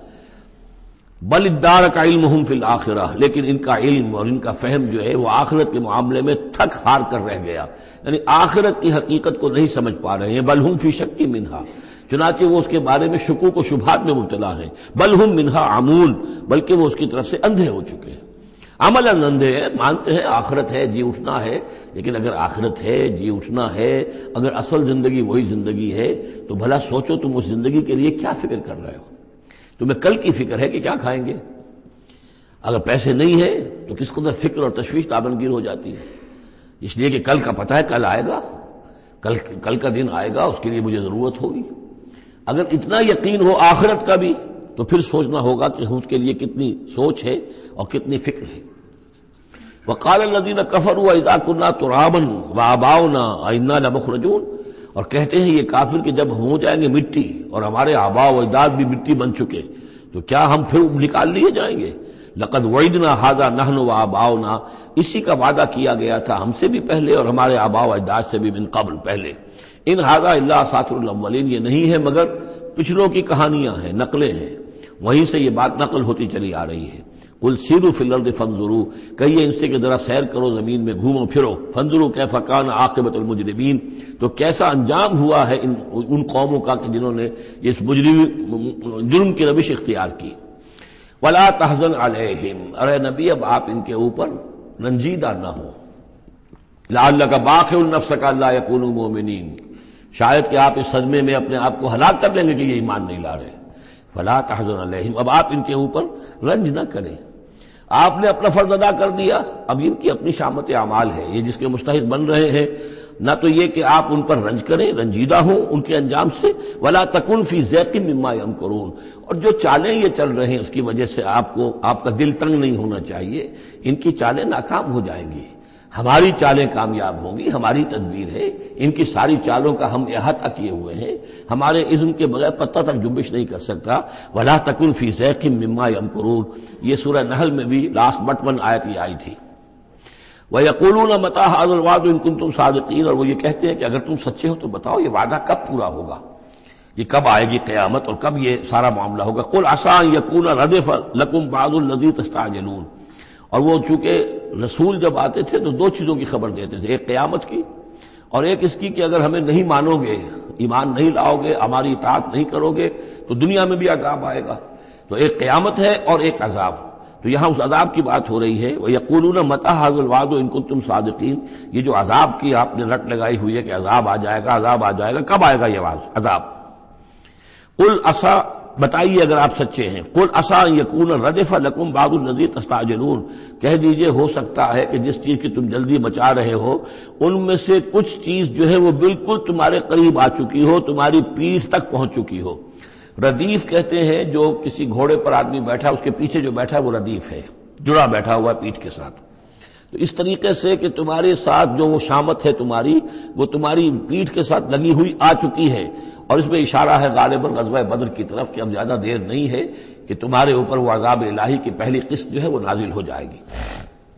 بل ادارک علمہم فی الآخرہ، لیکن ان کا علم اور ان کا فہم جو ہے وہ آخرت کے معاملے میں تھک ہار کر رہ گیا، یعنی آخرت کی حقیقت کو نہیں سمجھ پا رہے ہیں. بل ہم فی شک منہا، چنانچہ وہ اس کے بارے میں شکوک و شبہات میں مبتلا ہیں. بل ہم منہا عمون، بلکہ وہ اس کی طرف سے اندھے ہو چکے ہیں. عملاً اندھے ہیں، مانتے ہیں آخرت ہے، جی اٹھنا ہے، لیکن اگر آخرت ہے، جی اٹھنا ہے، اگر اصل زندگی وہی زندگی ہے تو بھلا سوچو تم اس زندگی کے لیے کیا فکر کر رہے ہو؟ تمہیں کل کی فکر ہے کہ کیا کھائیں گے؟ اگر پیسے نہیں ہے تو کس قدر فکر اور تشویش تابنگیر ہو جاتی ہے، اس لیے کہ کل کا پتہ ہے کل آئے گا، کل کل کا دن آئے گا، اس کے لیے مجھے ضرورت ہوگی. اگر اتنا یقین ہو آخرت کا بھی تو پھر سوچنا ہوگا کہ اس کے لیے کتنی سوچ ہے اور کتنی فکر ہے. وقال الذين كفروا اذا كنا ترابا وآباؤنا أئنا لمخرجون، اور کہتے ہیں یہ کافر کہ جب ہم ہو جائیں گے مٹی اور ہمارے آباء و اجداد بھی مٹی بن چکے تو کیا ہم پھر نکال لیے جائیں گے؟ لقد وعدنا هذا نحن وآباؤنا، اسی کا وعدہ کیا گیا تھا ہم سے بھی پہلے اور ہمارے آباء و اجداد سے بھی من قبل پہلے. ان هذا الا اساطیر الاولین، یہ نہیں ہے مگر پچھلوں کی کہانیاں ہیں، نقلیں ہیں، وہیں سے یہ بات نقل ہوتی چلی آ رہی ہے. قل سیروا فی الارض فانظروا، کہیے ان سے کہ ذرا سیر کرو زمین میں، گھومو پھرو. فانظروا کیف کان عاقبۃ المجرمین، تو کیسا انجام ہوا ہے ان ان قوموں کا کہ جنہوں نے اس مجرم جرم کی روش اختیار کی. ولا تحزن علیہم، ارے نبی اب آپ ان کے اوپر رنجیدہ نہ ہو. لعلک باخع نفسک الا یکونوا مؤمنین، شاید کہ آپ اس صدمے میں اپنے آپ کو ہلاک کر لیں گے کہ یہ ایمان نہیں لا رہے. فلا تحزن علیہم، اب آپ ان کے اوپر رنج نہ کریں. آپ نے اپنا فرض ادا کر دیا، اب ان کی اپنی شامت اعمال ہے، یہ جس کے مستحق بن رہے ہیں. نہ تو یہ کہ آپ ان پر رنج کریں، رنجیدہ ہوں ان کے انجام سے. ولا تکن فی ضیق مما یمکرون، اور جو چالیں یہ چل رہے ہیں اس کی وجہ سے آپ کو آپ کا دل تنگ نہیں ہونا چاہیے. ان کی چالیں ناکام ہو جائیں گی، ہماری چالیں کامیاب ہوں گی، ہماری تدبیر ہے. ان کی ساری چالوں کا ہم احاطہ کیے ہوئے ہیں، ہمارے اذن کے بغیر پتہ تک جنبش نہیں کر سکتا. ولا تکن فی ضیق مما یمکرون، یہ سورہ نحل میں بھی لاسٹ بٹ ون آیت یہ آئی تھی. وَيَقُولُونَ مَتَىٰ هَٰذَا الْوَعْدُ إِن كُنتُمْ صَادِقِينَ، اور وہ یہ کہتے ہیں کہ اگر تم سچے ہو تو بتاؤ یہ وعدہ کب پورا ہوگا، یہ کب آئے گی قیامت اور کب یہ سارا معاملہ ہوگا. قُلْ عَسَىٰ أَن يَكُونَ رَدِفَ لَكُمْ بَعْضُ الَّذِي تَسْتَعْجِلُونَ، اور وہ چونکہ رسول جب آتے تھے تو دو چیزوں کی خبر دیتے تھے، ایک قیامت کی اور ایک اس کی کہ اگر ہمیں نہیں مانو گے، ایمان نہیں لاؤ گے، ہماری اطاعت نہیں کرو گے تو دنیا میں بھی عذاب آئے گا. تو ایک قیامت ہے اور ایک عذاب. تو یہاں اس عذاب کی بات ہو رہی ہے. وَيَقُولُونَ مَتَىٰ هَٰذَا الْوَعْدُ إِن كُنتُمْ صَادِقِينَ، یہ جو عذاب کی آپ نے رٹ لگائی ہوئی ہے کہ عذاب آ جائے گا، عذاب آ جائے گا، کب آئے گا یہ عذاب؟ قُلْ عَسَىٰ، بتائیے اگر آپ سچے ہیں. قُلْ عَسَىٰ أَن يَكُونَ رَدِفَ لَكُمْ بَعْضُ الَّذِي تَسْتَعْجِلُونَ، کہہ دیجئے ہو سکتا ہے کہ جس چیز کی تم جلدی مچا رہے ہو ان میں سے کچھ چیز جو ہے وہ بالکل تمہارے قریب آ چکی ہو، تمہاری پیٹھ تک پہنچ چکی ہو. ردیف کہتے ہیں جو کسی گھوڑے پر آدمی بیٹھا اس کے پیچھے جو بیٹھا ہے وہ ردیف ہے، جڑا بیٹھا ہوا ہے پیٹھ کے ساتھ. تو اس طریقے سے کہ تمہارے ساتھ جو وہ شامت ہے تمہاری، وہ تمہاری پیٹھ کے ساتھ لگی ہوئی آ چکی ہے. اور اس میں اشارہ ہے غالباً غزوہ بدر کی طرف کہ اب زیادہ دیر نہیں ہے کہ تمہارے اوپر وہ عذاب الہی کی پہلی قسط جو ہے وہ نازل ہو جائے گی.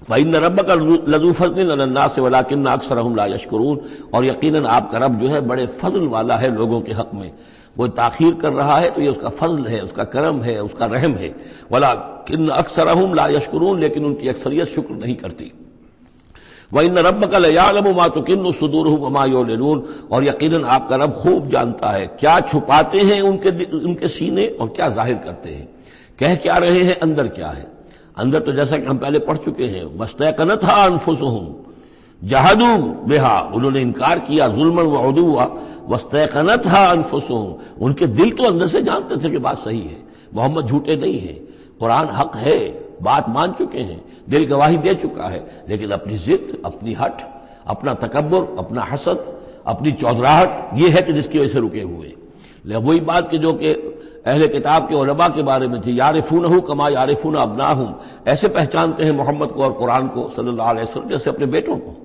وَإِنَّ رَبَّكَ لَذُو فَضْلٍ عَلَى النَّاسِ وَلَٰكِنَّ أَكْثَرَهُمْ لَا يَشْكُرُونَ، اور یقیناً آپ کا رب جو ہے بڑے فضل والا ہے لوگوں کے حق میں، وہ تاخیر کر رہا ہے تو یہ اس کا فضل ہے، اس کا کرم ہے، اس کا رحم ہے۔ وَلَٰكِنَّ أَكْثَرَهُمْ لَا يَشْكُرُونَ، لیکن ان کی اکثریت شکر نہیں کرتی۔ وَإِنَّ رَبَّكَ لَيَعْلَمُ مَا تُكِنُّ صُدُورُهُمْ وَمَا يُعْلِنُونَ، اور یقیناً آپ کا رب خوب جانتا ہے کیا چھپاتے ہیں ان کے ان کے سینے اور کیا ظاہر کرتے ہیں، کہہ کیا رہے ہیں، اندر کیا ہے۔ اندر تو جیسا کہ ہم پہلے پڑھ چکے ہیں، وَاسْتَيْقَنَتْهَا أَنفُسُهُمْ جَحَدُوا بِهَا، انہوں نے انکار کیا ظلمًا وعدوا، وَاسْتَيْقَنَتْهَا أَنفُسُهُمْ، ان کے دل تو اندر سے جانتے تھے کہ بات صحیح ہے، محمد جھوٹے نہیں ہیں، قرآن حق ہے، بات مان چکے ہیں، دل گواہی دے چکا ہے، لیکن اپنی ضد، اپنی ہٹ، اپنا تکبر، اپنا حسد، اپنی چودراہٹ، یہ ہے کہ جس کی وجہ سے رکے ہوئے۔ وہی بات کہ جو کہ اہل کتاب کے علماء کے بارے میں تھی، یعرفونہ کما یعرفون ابناہم، ایسے پہچانتے ہیں محمد کو اور قرآن کو صلی اللہ علیہ وسلم جیسے اپنے بیٹوں کو۔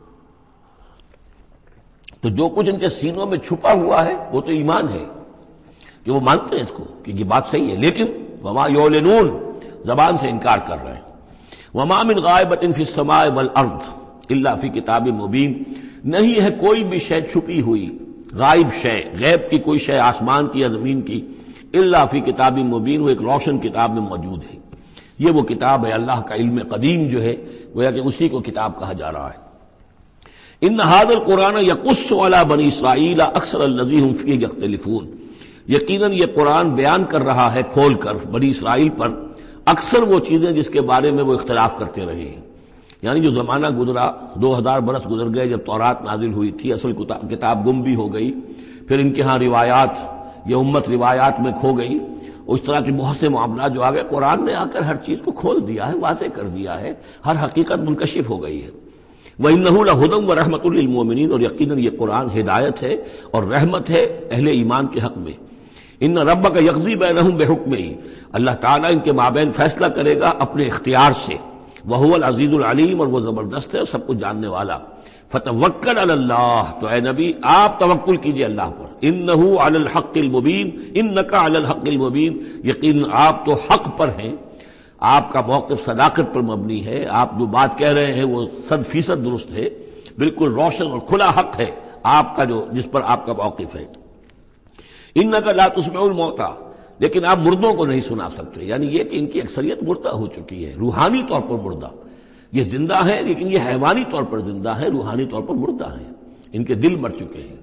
تو جو کچھ ان کے سینوں میں چھپا ہوا ہے وہ تو ایمان ہے کہ وہ مانتے ہیں اس کو کہ یہ بات صحیح ہے، لیکن وما یعلنون، زبان سے انکار کر رہے ہیں۔ وما من غائبۃ فی السماء والارض الا فی کتاب مبین، نہیں ہے کوئی بھی شے چھپی ہوئی، غائب شے، غیب کی کوئی شے آسمان کی یا زمین کی، الا فی کتاب مبین، وہ ایک روشن کتاب میں موجود ہے۔ یہ وہ کتاب ہے اللہ کا علم قدیم جو ہے، گویا کہ اسی کو کتاب کہا جا رہا ہے۔ ان ھذا القرآن یقص علی بنی اسرائیل اکثر الذی ھم فیہ یختلفون، یقیناً یہ قرآن بیان کر رہا ہے کھول کر بنی اسرائیل پر اکثر وہ چیزیں جس کے بارے میں وہ اختلاف کرتے رہے ہیں۔ یعنی جو زمانہ گزرا، دو ہزار برس گزر گئے جب تورات نازل ہوئی تھی، اصل کتاب گم بھی ہو گئی، پھر ان کے ہاں روایات، یہ امت روایات میں کھو گئی، اس طرح کے بہت سے معاملات جو آ گئے، قرآن نے آ کر ہر چیز کو کھول دیا ہے، واضح کر دیا ہے، ہر حقیقت منکشف ہو گئی ہے۔ وَإِنَّهُ لَهُدًى وَرَحْمَةٌ لِّلْمُؤْمِنِينَ، اور یقیناً یہ قرآن ہدایت ہے اور رحمت ہے اہل ایمان کے حق میں۔ ان ربک یقضی بینہم بحکمہ، اللہ تعالیٰ ان کے مابین فیصلہ کرے گا اپنے اختیار سے، وہو العزیز العلیم، اور وہ زبردست ہے اور سب کچھ جاننے والا۔ فتوکل علی اللہ، تو اے نبی آپ توکل کیجئے اللہ پر، انہ علی الحق المبین، انک علی الحق المبین، یقین آپ تو حق پر ہیں، آپ کا موقف صداقت پر مبنی ہے، آپ جو بات کہہ رہے ہیں وہ صد فیصد درست ہے، بالکل روشن اور کھلا حق ہے آپ کا جو جس پر آپ کا موقف ہے۔ انک لا تسمع الموتى، لیکن آپ مردوں کو نہیں سنا سکتے، یعنی یہ کہ ان کی اکثریت مردہ ہو چکی ہے، روحانی طور پر مردہ، یہ زندہ ہیں لیکن یہ حیوانی طور پر زندہ ہیں، روحانی طور پر مردہ ہیں، ان کے دل مر چکے ہیں۔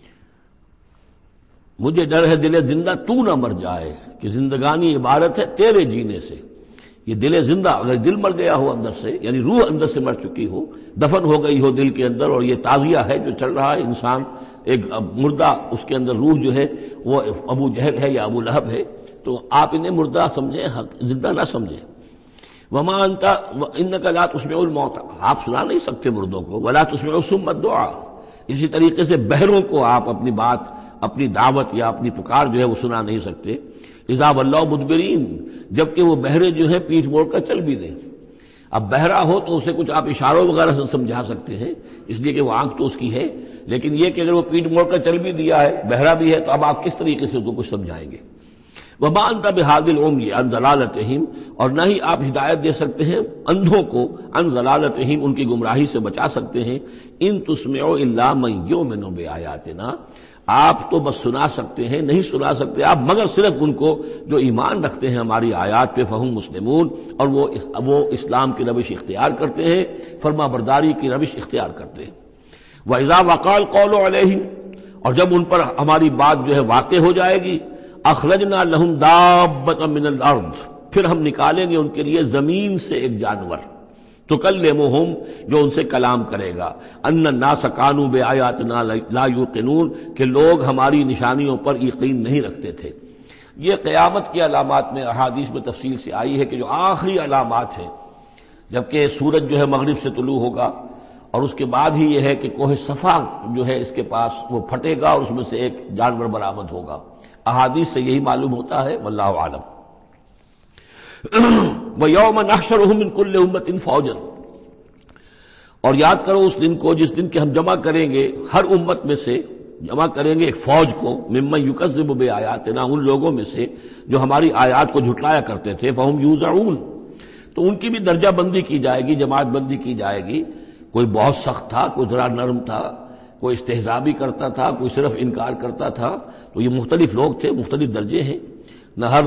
مجھے ڈر ہے دل زندہ تو نہ مر جائے، کہ زندگانی عبارت ہے تیرے جینے سے۔ یہ دل زندہ، اگر دل مر گیا ہو اندر سے، یعنی روح اندر سے مر چکی ہو، دفن ہو گئی ہو دل کے اندر، اور یہ تعزیہ ہے جو چل رہا ہے، انسان ایک مردہ، اس کے اندر روح جو ہے وہ ابو جہل ہے یا ابو لہب ہے، تو آپ انہیں مردہ سمجھیں، زندہ نہ سمجھیں۔ وما انت انک لا تسمع الموتى، آپ سنا نہیں سکتے مردوں کو، ولا تسمع الصم الدعاء، اسی طریقے سے بہروں کو آپ اپنی بات، اپنی دعوت یا اپنی پکار جو ہے وہ سنا نہیں سکتے۔ اذا ولوا مدبرین، جبکہ وہ بہرے جو ہے پیٹھ موڑ کر چل بھی دیں۔ اب بہرا ہو تو اسے کچھ آپ اشاروں وغیرہ سے سمجھا سکتے ہیں، اس لیے کہ وہ آنکھ تو اس کی ہے، لیکن یہ کہ اگر وہ پیٹھ موڑ کر چل بھی دیا ہے، بہرا بھی ہے، تو اب آپ کس طریقے سے اس کو کچھ سمجھائیں گے؟ وما انت بہادی العمی عن ضلالتہم، اور نہ ہی آپ ہدایت دے سکتے ہیں اندھوں کو، عن ضلالتہم، ان کی گمراہی سے بچا سکتے ہیں۔ ان تسمع الا من یؤمن بآیاتنا، آپ تو بس سنا سکتے ہیں، نہیں سنا سکتے آپ مگر صرف ان کو جو ایمان رکھتے ہیں ہماری آیات پہ، فہم مسلمون، اور وہ وہ اسلام کی روش اختیار کرتے ہیں، فرما برداری کی روش اختیار کرتے ہیں۔ وَإِذَا وَقَعَ الْقَوْلُ عَلَيْهِمْ، اور جب ان پر ہماری بات جو ہے واقع ہو جائے گی، اخرجنا لہم دابۃ من الارض، پھر ہم نکالیں گے ان کے لیے زمین سے ایک جانور، تکلمہم، جو ان سے کلام کرے گا، ان الناس کانوا بآیاتنا لا یوقنون، کہ لوگ ہماری نشانیوں پر یقین نہیں رکھتے تھے۔ یہ قیامت کی علامات میں احادیث میں تفصیل سے آئی ہے کہ جو آخری علامات ہیں، جبکہ سورج جو ہے مغرب سے طلوع ہوگا، اور اس کے بعد ہی یہ ہے کہ کوہ صفا جو ہے اس کے پاس وہ پھٹے گا اور اس میں سے ایک جانور برآمد ہوگا۔ احادیث سے یہی معلوم ہوتا ہے، واللہ اعلم۔ وَيَوْمَ نَحْشُرُهُم مِّن كُلِّ أُمَّةٍ فَوْجًا، اور یاد کرو اس دن کو جس دن کہ ہم جمع کریں گے ہر امت میں سے، جمع کریں گے ایک فوج کو، ممن یکذب بآیاتنا، ان لوگوں میں سے جو ہماری آیات کو جھٹلایا کرتے تھے، فہم یوزعون، تو ان کی بھی درجہ بندی کی جائے گی، جماعت بندی کی جائے گی. کوئی بہت سخت تھا، کوئی ذرا نرم تھا، کوئی استہزاء بھی کرتا تھا، کوئی صرف انکار کرتا تھا. تو یہ مختلف لوگ تھے، مختلف درجے ہیں. نہ ہر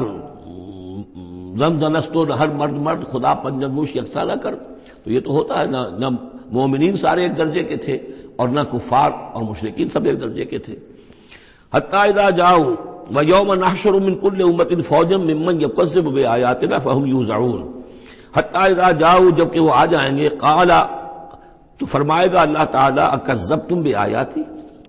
زن زنستو نہ ہر مرد مرد خدا پنجنگوش یکساں نہ کر. تو یہ تو ہوتا ہے نہ نہ مومنین سارے ایک درجے کے تھے اور نہ کفار اور مشرکین سب ایک درجے کے تھے. حتی اذا جاؤ ویوم نحشر من کل امت فوجا ممن یکذب بآیاتنا فہم یوزعون. حتی اذا جاؤ، جب کہ وہ آ جائیں گے، قال، تو فرمائے گا اللہ تعالیٰ، اکذبتم بآیاتی،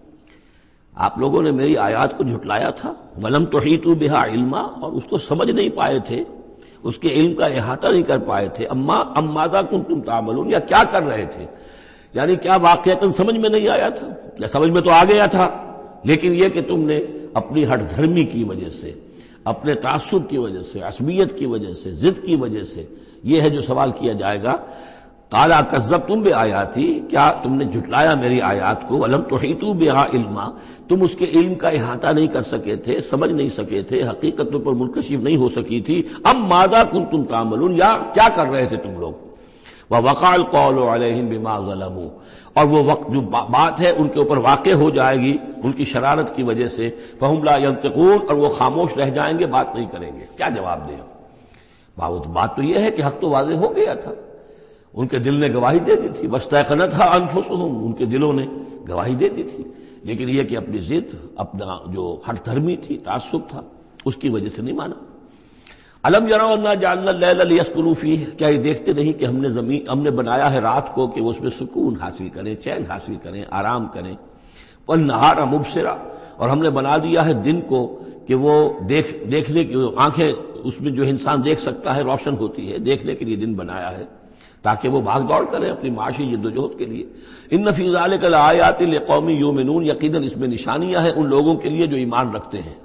آپ لوگوں نے میری آیات کو جھٹلایا تھا. ولم تحیطوا بہا علما، اور اس کو سمجھ نہیں پائے تھے، اس کے علم کا احاطہ نہیں کر پائے تھے. اما ام ماذا کنتم تعملون، یا کیا کر رہے تھے، یعنی کیا واقعتاً سمجھ میں نہیں آیا تھا، یا سمجھ میں تو آ گیا تھا، لیکن یہ کہ تم نے اپنی ہٹ دھرمی کی وجہ سے، اپنے تعصب کی وجہ سے، عصبیت کی وجہ سے، ضد کی وجہ سے، یہ ہے جو سوال کیا جائے گا. قال کذبتم بآیاتی، کیا تم نے جھٹلایا میری آیات کو. ولم تحیطوا بہا علما، تم اس کے علم کا احاطہ نہیں کر سکے تھے، سمجھ نہیں سکے تھے، حقیقت پر منکشف نہیں ہو سکی تھی. ام ماذا کنتم تعملون، یا کیا کر رہے تھے تم لوگ. ووقع القول علیہم بما ظلموا، اور وہ وقت جو بات ہے ان کے اوپر واقع ہو جائے گی ان کی شرارت کی وجہ سے. فہم لا ینطقون، اور وہ خاموش رہ جائیں گے، بات نہیں کریں گے. کیا جواب دیں؟ بات تو یہ ہے کہ حق تو واضح ہو گیا تھا، ان کے دل نے گواہی دے دی تھی. واستيقنتها انفسهم، ان کے دلوں نے گواہی دے دی تھی، لیکن یہ کہ اپنی ضد، اپنا جو ہٹ دھرمی تھی، تعصب تھا، اس کی وجہ سے نہیں مانا. الم یروا انا جعلنا اللیل لیسکنوا فیہ، کیا یہ دیکھتے نہیں کہ ہم نے زمین ہم نے بنایا ہے رات کو کہ وہ اس میں سکون حاصل کریں، چین حاصل کریں، آرام کریں. والنہار مبصرا، اور ہم نے بنا دیا ہے دن کو کہ وہ دیکھ دیکھنے کی آنکھیں اس میں جو انسان دیکھ سکتا ہے روشن ہوتی ہے، دیکھنے کے لیے دن بنایا ہے تاکہ وہ بھاگ دوڑ کریں اپنی معاشی جدوجہد کے لیے. ان فی ذلک لآیات لقوم یؤمنون، یقیناً اس میں نشانیاں ہیں ان لوگوں کے لیے جو ایمان رکھتے ہیں.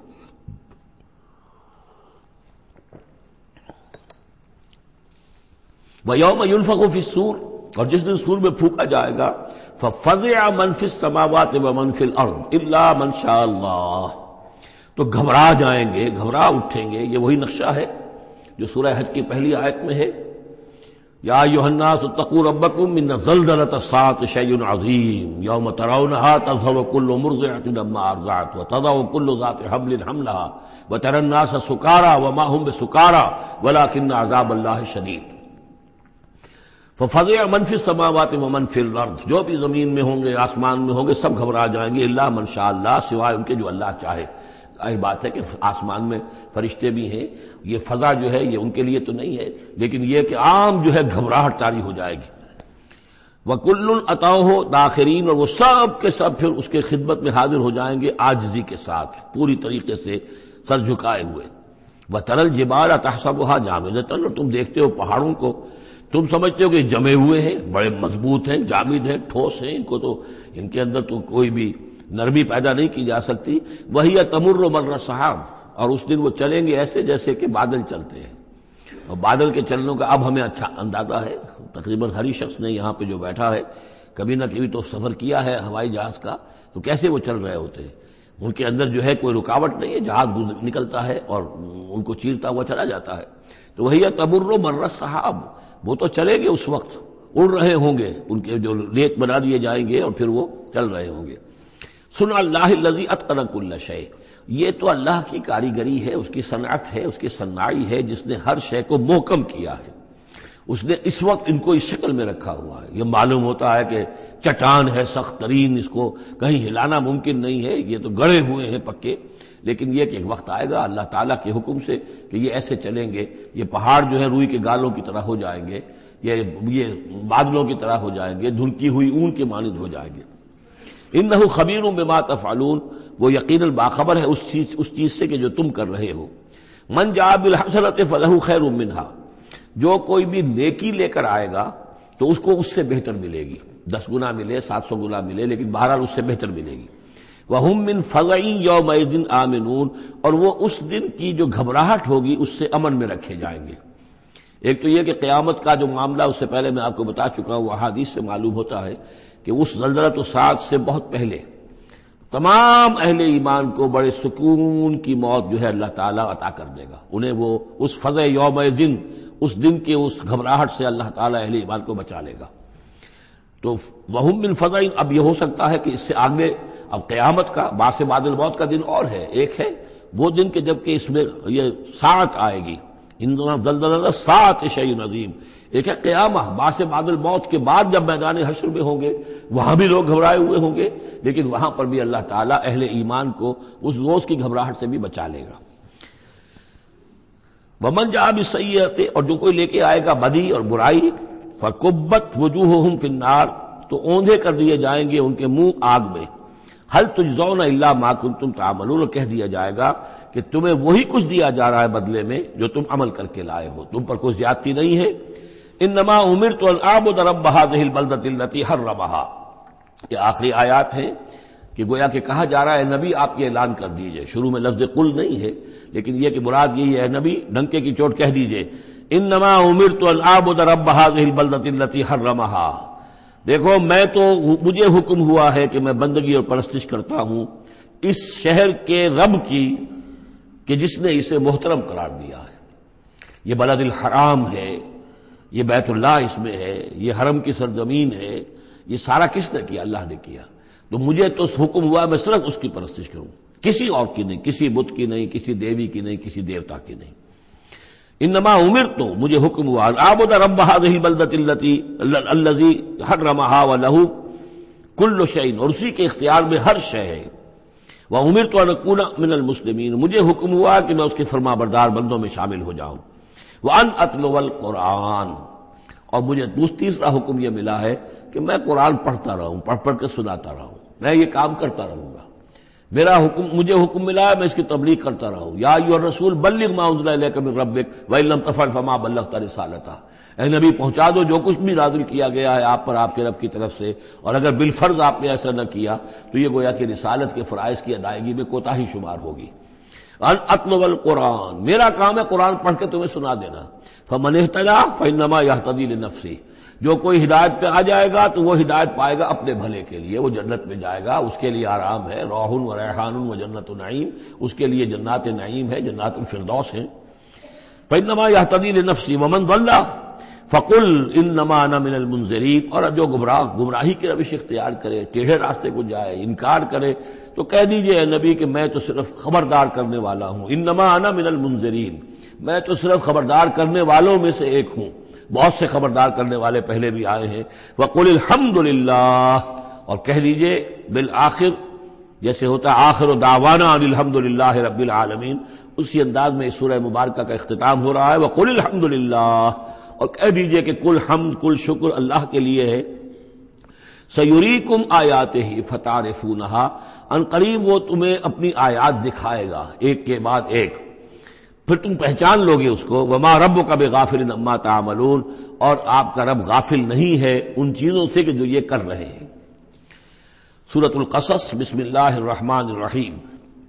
وَيَوْمَ يُنفَخُ فِي الصُّورِ، اور جس دن سور میں پھونکا جائے گا، فَفَزِعَ مَنْ فِي السَّمَاوَاتِ وَمَنْ فِي الْأَرْضِ إِلَّا مَنْ شَاءَ اللَّهُ، تو گھبرا جائیں گے، گھبرا اٹھیں گے. یہ وہی نقشہ ہے جو سورہ حج کی پہلی آیت میں ہے. یا ایھا الناس اتقوا ربکم ان زلزلۃ الساعۃ شیء عظیم یوم ترونها تذهل كل مرضعۃ عما ارضعت وتضع كل ذات حمل حملها وترى الناس سکارى وما هم بسکارى ولكن عذاب اللہ شدید. ففزع من فی السماوات ومن فی الارض، جو بھی زمین میں ہوں گے، آسمان میں ہوں گے، سب گھبرا جائیں گے. الا من شاء اللہ، سوائے ان کے جو اللہ چاہے. ظاہر بات ہے کہ آسمان میں فرشتے بھی ہیں، یہ فضا جو ہے یہ ان کے لیے تو نہیں ہے، لیکن یہ کہ عام جو ہے گھبراہٹ طاری ہو جائے گی. وَكُلٌّ أَتَوْهُ دَاخِرِينَ، اور وہ سب کے سب پھر اس کے خدمت میں حاضر ہو جائیں گے عاجزی کے ساتھ، پوری طریقے سے سر جھکائے ہوئے. وَتَرَى الْجِبَالَ تَحْسَبُهَا جَامِدَةً، اور تم دیکھتے ہو پہاڑوں کو، تم سمجھتے ہو کہ جمے ہوئے ہیں، بڑے مضبوط ہیں، جامد ہیں، ٹھوس ہیں، ان کو تو ان کے اندر تو کوئی بھی نرمی پیدا نہیں کی جا سکتی. وہی تمر مر السحاب، اور اس دن وہ چلیں گے ایسے جیسے کہ بادل چلتے ہیں. اور بادل کے چلنوں کا اب ہمیں اچھا اندازہ ہے. تقریباً ہر ہی شخص نے یہاں پہ جو بیٹھا ہے کبھی نہ کبھی تو سفر کیا ہے ہوائی جہاز کا، تو کیسے وہ چل رہے ہوتے ہیں. ان کے اندر جو ہے کوئی رکاوٹ نہیں ہے، جہاز نکلتا ہے اور ان کو چیرتا ہوا چلا جاتا ہے. تو وہی تمر مر السحاب، وہ تو چلیں گے اس وقت، اڑ رہے ہوں گے، ان کے جو ریت بنا دیے جائیں گے اور پھر وہ چل رہے ہوں گے. سن اللہ الذی اتقن کل شیء، یہ تو اللہ کی کاریگری ہے، اس کی صنعت ہے، اس کی صنائی ہے، جس نے ہر شے کو محکم کیا ہے. اس نے اس وقت ان کو اس شکل میں رکھا ہوا ہے. یہ معلوم ہوتا ہے کہ چٹان ہے سخت ترین، اس کو کہیں ہلانا ممکن نہیں ہے، یہ تو گڑے ہوئے ہیں پکے. لیکن یہ کہ ایک وقت آئے گا اللہ تعالیٰ کے حکم سے کہ یہ ایسے چلیں گے، یہ پہاڑ جو ہے روئی کے گالوں کی طرح ہو جائیں گے، یہ یہ بادلوں کی طرح ہو جائیں گے، دھنکی ہوئی اون کے مانند ہو جائیں گے. انہ خبیر بما تفعلون، وہ یقیناً باخبر ہے اس چیز اس چیز سے کہ جو تم کر رہے ہو. من جاء بالحسنۃ فلہ خیر منہا، جو کوئی بھی نیکی لے کر آئے گا تو اس کو اس سے بہتر ملے گی، دس گنا ملے، سات سو گنا ملے، لیکن بہرحال اس سے بہتر ملے گی. وہم من فزع یومئذ آمنون، اور وہ اس دن کی جو گھبراہٹ ہوگی اس سے امن میں رکھے جائیں گے. ایک تو یہ کہ قیامت کا جو معاملہ اس سے پہلے میں آپ کو بتا چکا ہوں، وہ احادیث سے معلوم ہوتا ہے کہ اس زلزلۃ الساعۃ سے بہت پہلے تمام اہل ایمان کو بڑے سکون کی موت جو ہے اللہ تعالیٰ عطا کر دے گا. انہیں وہ اس فزع یومئذ، اس دن کے اس گھبراہٹ سے اللہ تعالیٰ اہل ایمان کو بچا لے گا۔ تو وہم من فزع، اب یہ ہو سکتا ہے کہ اس سے آگے اب قیامت کا بعث بعد الموت کا دن اور ہے، ایک ہے وہ دن کہ جب کہ اس میں یہ ساعت آئے گی، اِنَّ زَلْزَلَةَ السَّاعَةِ شَيْءٌ عَظِيمٌ، ایک ہے قیامہ بعث بعد الموت کے بعد جب میدان حشر میں ہوں گے، وہاں بھی لوگ گھبرائے ہوئے ہوں گے، لیکن وہاں پر بھی اللہ تعالیٰ اہل ایمان کو اس روز کی گھبراہٹ سے بھی بچا لے گا۔ وَمَنْ جَاءَ بِالسَّيِّئَةِ، اور جو کوئی لے کے آئے گا بدی اور برائی، فَكُبَّتْ وُجُوهُهُمْ فِي النَّارِ، تو اوندھے کر دیے جائیں گے ان کے منہ آگ میں۔ هَلْ تُجْزَوْنَ إِلَّا مَا كُنتُمْ تَعْمَلُونَ، اور کہہ دیا جائے گا کہ تمہیں وہی کچھ دیا جا رہا ہے بدلے میں جو تم عمل کر کے لائے ہو، تم پر کوئی زیادتی نہیں ہے۔ انما امرت ان اعبد رب هذه البلدة التي حرمها، یہ آخری آیات ہیں کہ گویا کہ کہا جا رہا ہے نبی آپ یہ اعلان کر دیجئے، شروع میں لفظ قل نہیں ہے لیکن یہ کہ مراد یہی ہے نبی ڈنکے کی چوٹ کہہ دیجئے، انما امرت ان اعبد رب هذه البلدة التي حرمها، دیکھو میں تو مجھے حکم ہوا ہے کہ میں بندگی اور پرستش کرتا ہوں اس شہر کے رب کی کہ جس نے اسے محترم قرار دیا ہے۔ یہ بلد الحرام ہے، یہ بیت اللہ اس میں ہے، یہ حرم کی سرزمین ہے، یہ سارا کس نے کیا؟ اللہ نے کیا۔ تو مجھے تو حکم ہوا میں صرف اس کی پرستش کروں، کسی اور کی نہیں، کسی بت کی نہیں، کسی دیوی کی نہیں، کسی دیوتا کی نہیں۔ انما امرت، تو مجھے حکم ہوا اعبد رب هذه البلدة التي الذي حرمها وله كل شيء، اور اسی کے اختیار میں ہر شے ہے۔ وامرت ان اكون من المسلمين، مجھے حکم ہوا کہ میں اس کے فرما بردار بندوں میں شامل ہو جاؤں۔ وان اتلو القرآن، اور مجھے تیسرا حکم یہ ملا ہے کہ میں قرآن پڑھتا رہوں، پڑھ پڑھ کے سناتا رہوں، میں یہ کام کرتا رہوں گا۔ میرا حکم، مجھے حکم ملا ہے میں اس کی تبلیغ کرتا رہوں۔ یا ایھا الرسول بلغ ما انزل الیک من ربک وان لم تفعل فما بلغت رسالتہ، اے نبی پہنچا دو جو کچھ بھی نازل کیا گیا ہے آپ پر آپ کے رب کی طرف سے، اور اگر بالفرض آپ نے ایسا نہ کیا تو یہ گویا کہ رسالت کے فرائض کی ادائیگی میں کوتاہی شمار ہوگی۔ ان اتلو القرآن، میرا کام ہے قرآن پڑھ کے تمہیں سنا دینا۔ فمن اہتدی فانما یہتدی لنفسہ، جو کوئی ہدایت پہ آ جائے گا تو وہ ہدایت پائے گا اپنے بھلے کے لیے، وہ جنت میں جائے گا، اس کے لیے آرام ہے، روح و ریحان و جنت نعیم، اس کے لیے جنات نعیم ہے، جنات الفردوس ہیں۔ فانما یہتدی لنفسہ ومن ضل فقل انما انا من المنذرین، اور جو گمراہ گمراہی کی روش اختیار کرے، ٹیڑھے راستے کو جائے، انکار کرے، تو کہہ دیجئے اے نبی کہ میں تو صرف خبردار کرنے والا ہوں، انما انا من المنذرین، میں تو صرف خبردار کرنے والوں میں سے ایک ہوں، بہت سے خبردار کرنے والے پہلے بھی آئے ہیں۔ وقل الحمدللہ، اور کہہ دیجئے بالآخر، جیسے ہوتا ہے آخر دعوانا ان الحمدللہ رب العالمین، اسی انداز میں اس سورہ مبارکہ کا اختتام ہو رہا ہے۔ وقل الحمدللہ، اور کہہ دیجئے کہ کل حمد کل شکر اللہ کے لیے ہے۔ سیریکم آیاتہ فتعرفونہا، ان قریب وہ تمہیں اپنی آیات دکھائے گا ایک کے بعد ایک، پھر تم پہچان لوگے اس کو۔ وما ربک بغافل عما تعملون، اور آپ کا رب غافل نہیں ہے ان چیزوں سے کہ جو یہ کر رہے ہیں۔ سورۃ القصص، بسم اللہ الرحمن الرحیم۔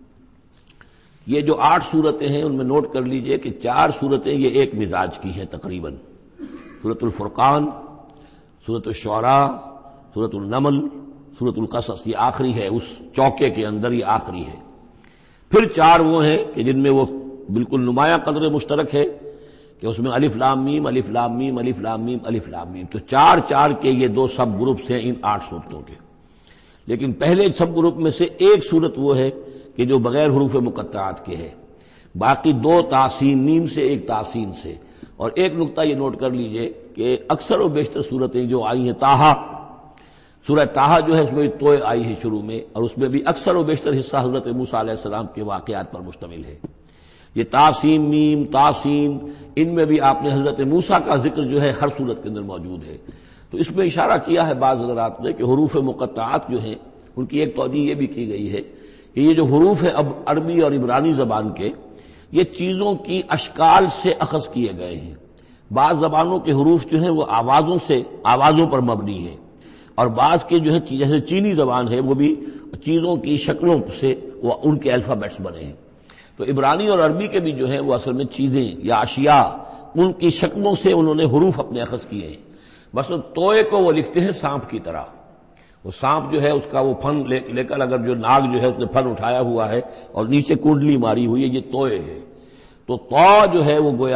یہ جو آٹھ صورتیں ہیں ان میں نوٹ کر لیجئے کہ چار صورتیں یہ ایک مزاج کی ہیں تقریباً، سورۃ الفرقان، سورۃ الشعراء، سورۃ النمل، سورۃ القصص، یہ آخری ہے اس چوکے کے اندر، یہ آخری ہے۔ پھر چار وہ ہیں کہ جن میں وہ بالکل نمایاں قدر مشترک ہے کہ اس میں الف لام میم الف لام میم الف لام میم الف لام میم، تو چار چار کے یہ دو سب گروپس ہیں ان آٹھ صورتوں کے۔ لیکن پہلے سب گروپ میں سے ایک صورت وہ ہے کہ جو بغیر حروف مقطعات کے ہے، باقی دو تاسین میم سے ایک تاسین سے۔ اور ایک نقطہ یہ نوٹ کر لیجئے کہ اکثر و بیشتر صورتیں جو آئی ہیں، طٰہٰ، سورہ طٰہٰ جو ہے اس میں توئے آئی ہے شروع میں، اور اس میں بھی اکثر و بیشتر حصہ حضرت موسیٰ علیہ السلام کے واقعات پر مشتمل ہے۔ یہ تاسین میم تاسین، ان میں بھی آپ نے حضرت موسیٰ کا ذکر جو ہے ہر صورت کے اندر موجود ہے۔ تو اس میں اشارہ کیا ہے بعض حضرات نے کہ حروف مقطعات جو ہیں ان کی ایک توجیہ یہ بھی کی گئی ہے کہ یہ جو حروف ہیں اب عربی اور عبرانی زبان کے، یہ چیزوں کی اشکال سے اخذ کیے گئے ہیں۔ بعض زبانوں کے حروف جو ہیں وہ آوازوں سے آوازوں پر مبنی ہیں، اور بعض کے جو ہے جیسے چینی زبان ہے وہ بھی چیزوں کی شکلوں سے وہ ان کے الفابیٹس بنے ہیں۔ تو عبرانی اور عربی کے بھی جو ہیں وہ اصل میں چیزیں یا اشیاء، ان کی شکلوں سے انہوں نے حروف اپنے اخذ کیے ہیں۔ مثلا توئے کو وہ لکھتے ہیں سانپ کی طرح، وہ سانپ جو ہے اس کا وہ پھن لے, لے کر اگر جو ناگ جو ہے اس نے پھن اٹھایا ہوا ہے اور نیچے کنڈلی ماری ہوئی ہے، یہ توئے ہے۔ تو تو جو ہے وہ گویا کہ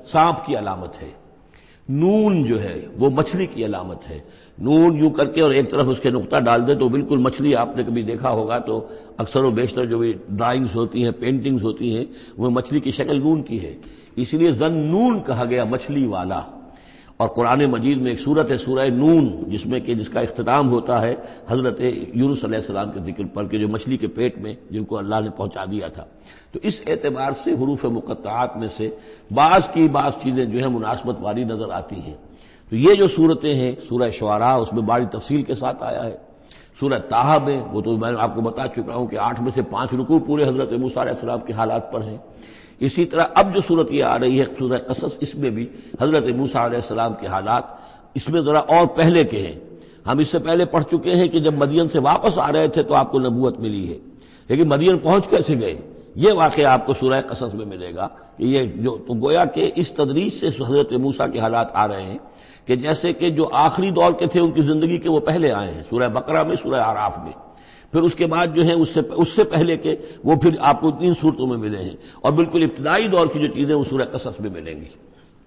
سانپ کی علامت ہے، نون جو ہے وہ مچھلی کی علامت ہے۔ نون یوں کر کے اور ایک طرف اس کے نقطہ ڈال دے تو بالکل مچھلی، آپ نے کبھی دیکھا ہوگا تو اکثر و بیشتر جو بھی ڈرائنگز ہوتی ہیں، پینٹنگز ہوتی ہیں، وہ مچھلی کی شکل نون کی ہے، اس لیے ذن نون کہا گیا، مچھلی والا۔ اور قرآن مجید میں ایک سورت ہے سورہ نون، جس میں کہ جس کا اختتام ہوتا ہے حضرت یونس علیہ السلام کے ذکر پر کہ جو مچھلی کے پیٹ میں جن کو اللہ نے پہنچا دیا تھا۔ تو اس اعتبار سے حروف مقطعات میں سے بعض کی بعض چیزیں جو ہیں مناسبت والی نظر آتی ہیں۔ تو یہ جو صورتیں ہیں، سورہ شعراء اس میں بڑی تفصیل کے ساتھ آیا ہے، سورہ طٰہٰ میں وہ تو میں آپ کو بتا چکا ہوں کہ آٹھ میں سے پانچ رکوع پورے حضرت موسیٰ علیہ السلام کے حالات پر ہیں۔ اسی طرح اب جو صورت یہ آ رہی ہے سورہ قصص، اس میں بھی حضرت موسیٰ علیہ السلام کے حالات اس میں ذرا اور پہلے کے ہیں۔ ہم اس سے پہلے پڑھ چکے ہیں کہ جب مدین سے واپس آ رہے تھے تو آپ کو نبوت ملی ہے، لیکن مدین پہنچ کیسے گئے، یہ واقعہ آپ کو سورہ قصص میں ملے گا کہ یہ جو تو گویا کہ اس تدریج سے حضرت موسیٰ کے حالات آ رہے ہیں کہ جیسے کہ جو آخری دور کے تھے ان کی زندگی کے وہ پہلے آئے ہیں، سورہ بقرہ میں، سورہ اعراف میں، پھر اس کے بعد جو ہے اس سے اس سے پہلے کے وہ پھر آپ کو تین صورتوں میں ملے ہیں، اور بالکل ابتدائی دور کی جو چیزیں وہ سورہ قصص میں ملیں گی۔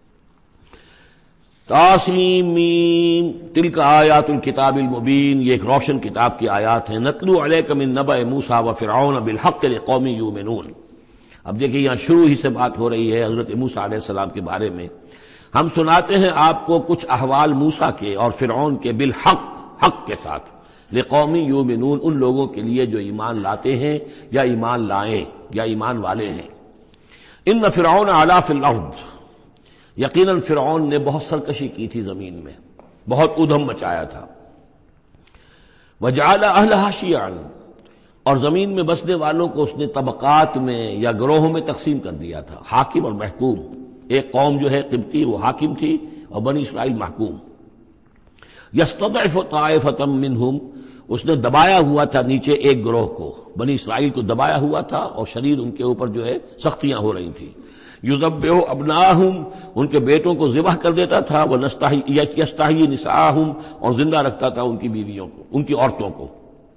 طاسیم میم تلک آیات الکتاب المبین، یہ ایک روشن کتاب کی آیات ہیں۔ نتلو علیک من نبأ موسیٰ وفرعون بالحق لقوم یؤمنون۔ اب دیکھیں یہاں شروع ہی سے بات ہو رہی ہے حضرت موسیٰ علیہ السلام کے بارے میں۔ ہم سناتے ہیں آپ کو کچھ احوال موسیٰ کے اور فرعون کے، بالحق، حق کے ساتھ، لقوم یؤمنون، ان لوگوں کے لیے جو ایمان لاتے ہیں یا ایمان لائیں یا ایمان والے ہیں۔ ان فرعون علا فی الارض، یقیناً فرعون نے بہت سرکشی کی تھی زمین میں، بہت ادھم مچایا تھا۔ وجعل اہلہا شیعا، اور زمین میں بسنے والوں کو اس نے طبقات میں یا گروہوں میں تقسیم کر دیا تھا، حاکم اور محکوم۔ ایک قوم جو ہے قبطی وہ حاکم تھی اور بنی اسرائیل محکوم۔ یستضعف طائفۃ منہم، اس نے دبایا ہوا تھا نیچے ایک گروہ کو، بنی اسرائیل کو دبایا ہوا تھا اور شدید ان کے اوپر جو ہے سختیاں ہو رہی تھیں۔ یذبح ابناہم، ان کے بیٹوں کو ذبح کر دیتا تھا، یستحیی نساءہم، اور زندہ رکھتا تھا ان کی بیویوں کو، ان کی عورتوں کو۔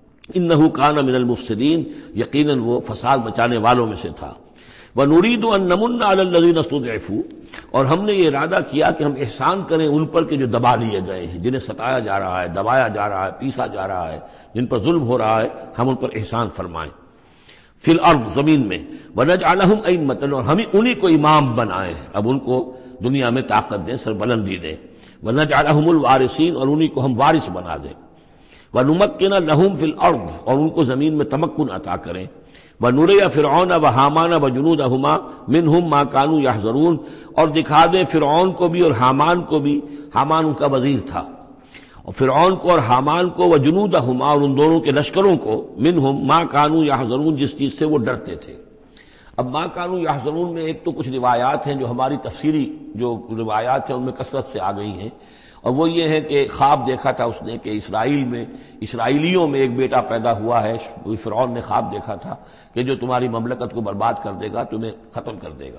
انہ کان من المفسدین، یقیناً وہ فساد مچانے والوں میں سے تھا۔ وَنُرِيدُ أَن نَّمُنَّ عَلَى الَّذِينَ اسْتُضْعِفُوا، اور ہم نے یہ ارادہ کیا کہ ہم احسان کریں ان پر کہ جو دبا لیے گئے ہیں، جنہیں ستایا جا رہا ہے، دبایا جا رہا ہے، پیسا جا رہا ہے، جن پر ظلم ہو رہا ہے، ہم ان پر احسان فرمائیں۔ فی الارض، زمین میں، وَنَجْعَلَهُمْ أَئِمَّةً، اور ہم انہی کو امام بنائیں، اب ان کو دنیا میں طاقت دیں، سربلندی دیں۔ وَنَجْعَلَهُمُ الْوَارِثِينَ، اور انہی کو ہم وارث بنا دیں۔ وَنُمَكِّنَ لَهُمْ فِي الْأَرْضِ، اور ان کو زمین میں تمکن عطا کریں۔ وَنُرِيَ فِرْعَوْنَ وَحَامَانَ وَجُنُودَهُمَا مِنْهُمْ مَا كَانُوا يَحْذَرُونَ، اور دکھا دیں فرعون کو بھی اور حامان کو بھی، حامان ان کا وزیر تھا، اور فرعون کو اور حامان کو، وجنودہما، اور ان دونوں کے لشکروں کو، منہم ما کانوا یحذرون، جس چیز سے وہ ڈرتے تھے۔ اب ما کانوا یحذرون میں ایک تو کچھ روایات ہیں جو ہماری تفسیری جو روایات ہیں ان میں کثرت سے آ گئی ہیں، اور وہ یہ ہے کہ خواب دیکھا تھا اس نے کہ اسرائیل میں، اسرائیلیوں میں ایک بیٹا پیدا ہوا ہے، فرعون نے خواب دیکھا تھا کہ جو تمہاری مملکت کو برباد کر دے گا، تمہیں ختم کر دے گا۔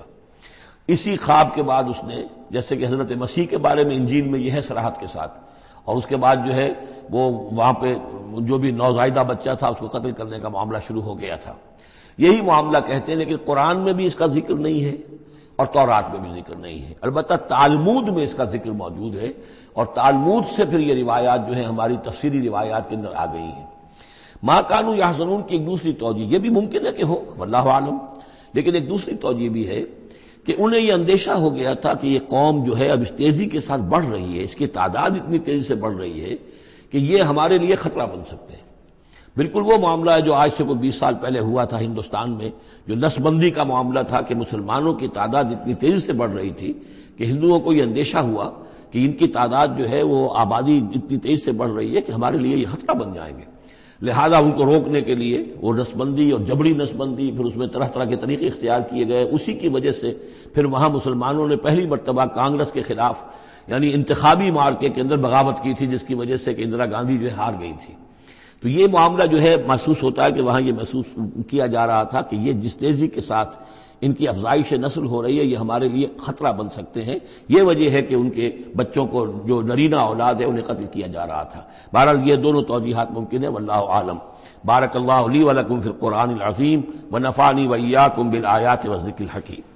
اسی خواب کے بعد اس نے، جیسے کہ حضرت مسیح کے بارے میں انجیل میں یہ ہے صراحت کے ساتھ، اور اس کے بعد جو ہے وہ وہاں پہ جو بھی نوزائیدہ بچہ تھا اس کو قتل کرنے کا معاملہ شروع ہو گیا تھا۔ یہی معاملہ کہتے ہیں، لیکن قرآن میں بھی اس کا ذکر نہیں ہے اور تورات میں بھی ذکر نہیں ہے، البتہ تالمود میں اس کا ذکر موجود ہے، اور تالمود سے پھر یہ روایات جو ہیں ہماری تفسیری روایات کے اندر آ گئی ہیں۔ ما کانوا یحذرون کی ایک دوسری توجہ یہ بھی ممکن ہے کہ ہو، واللہ عالم، لیکن ایک دوسری توجہ بھی ہے کہ انہیں یہ اندیشہ ہو گیا تھا کہ یہ قوم جو ہے اب اس تیزی کے ساتھ بڑھ رہی ہے، اس کی تعداد اتنی تیزی سے بڑھ رہی ہے کہ یہ ہمارے لیے خطرہ بن سکتے ہیں۔ بالکل وہ معاملہ ہے جو آج سے کوئی بیس سال پہلے ہوا تھا ہندوستان میں، جو نسل بندی کا معاملہ تھا کہ مسلمانوں کی تعداد اتنی تیزی سے بڑھ رہی تھی کہ ہندوؤں کو یہ اندیشہ ہوا کہ ان کی تعداد جو ہے وہ آبادی اتنی تیزی سے بڑھ رہی ہے کہ ہمارے لیے یہ خطرہ بن جائیں گے، لہذا ان کو روکنے کے لیے وہ نسل بندی اور جبری نسل بندی، پھر اس میں طرح طرح کے طریقے اختیار کیے گئے۔ اسی کی وجہ سے پھر وہاں مسلمانوں نے پہلی مرتبہ کانگریس کے خلاف یعنی انتخابی معرکے کے اندر بغاوت کی تھی، جس کی وجہ سے کہ اندرا گاندھی جو ہے ہار گئی تھی۔ تو یہ معاملہ جو ہے محسوس ہوتا ہے کہ وہاں یہ محسوس کیا جا رہا تھا کہ یہ جس تیزی کے ساتھ ان کی افزائش نسل ہو رہی ہے یہ ہمارے لیے خطرہ بن سکتے ہیں۔ یہ وجہ ہے کہ ان کے بچوں کو جو نرینہ اولاد ہے انہیں قتل کیا جا رہا تھا۔ بہرحال یہ دونوں توجیحات ممکن ہے، واللہ عالم۔ بارک اللہ لی ولکم فی القرآن العظیم ونفعنی وإیاکم بالآیات والذکر الحکیم۔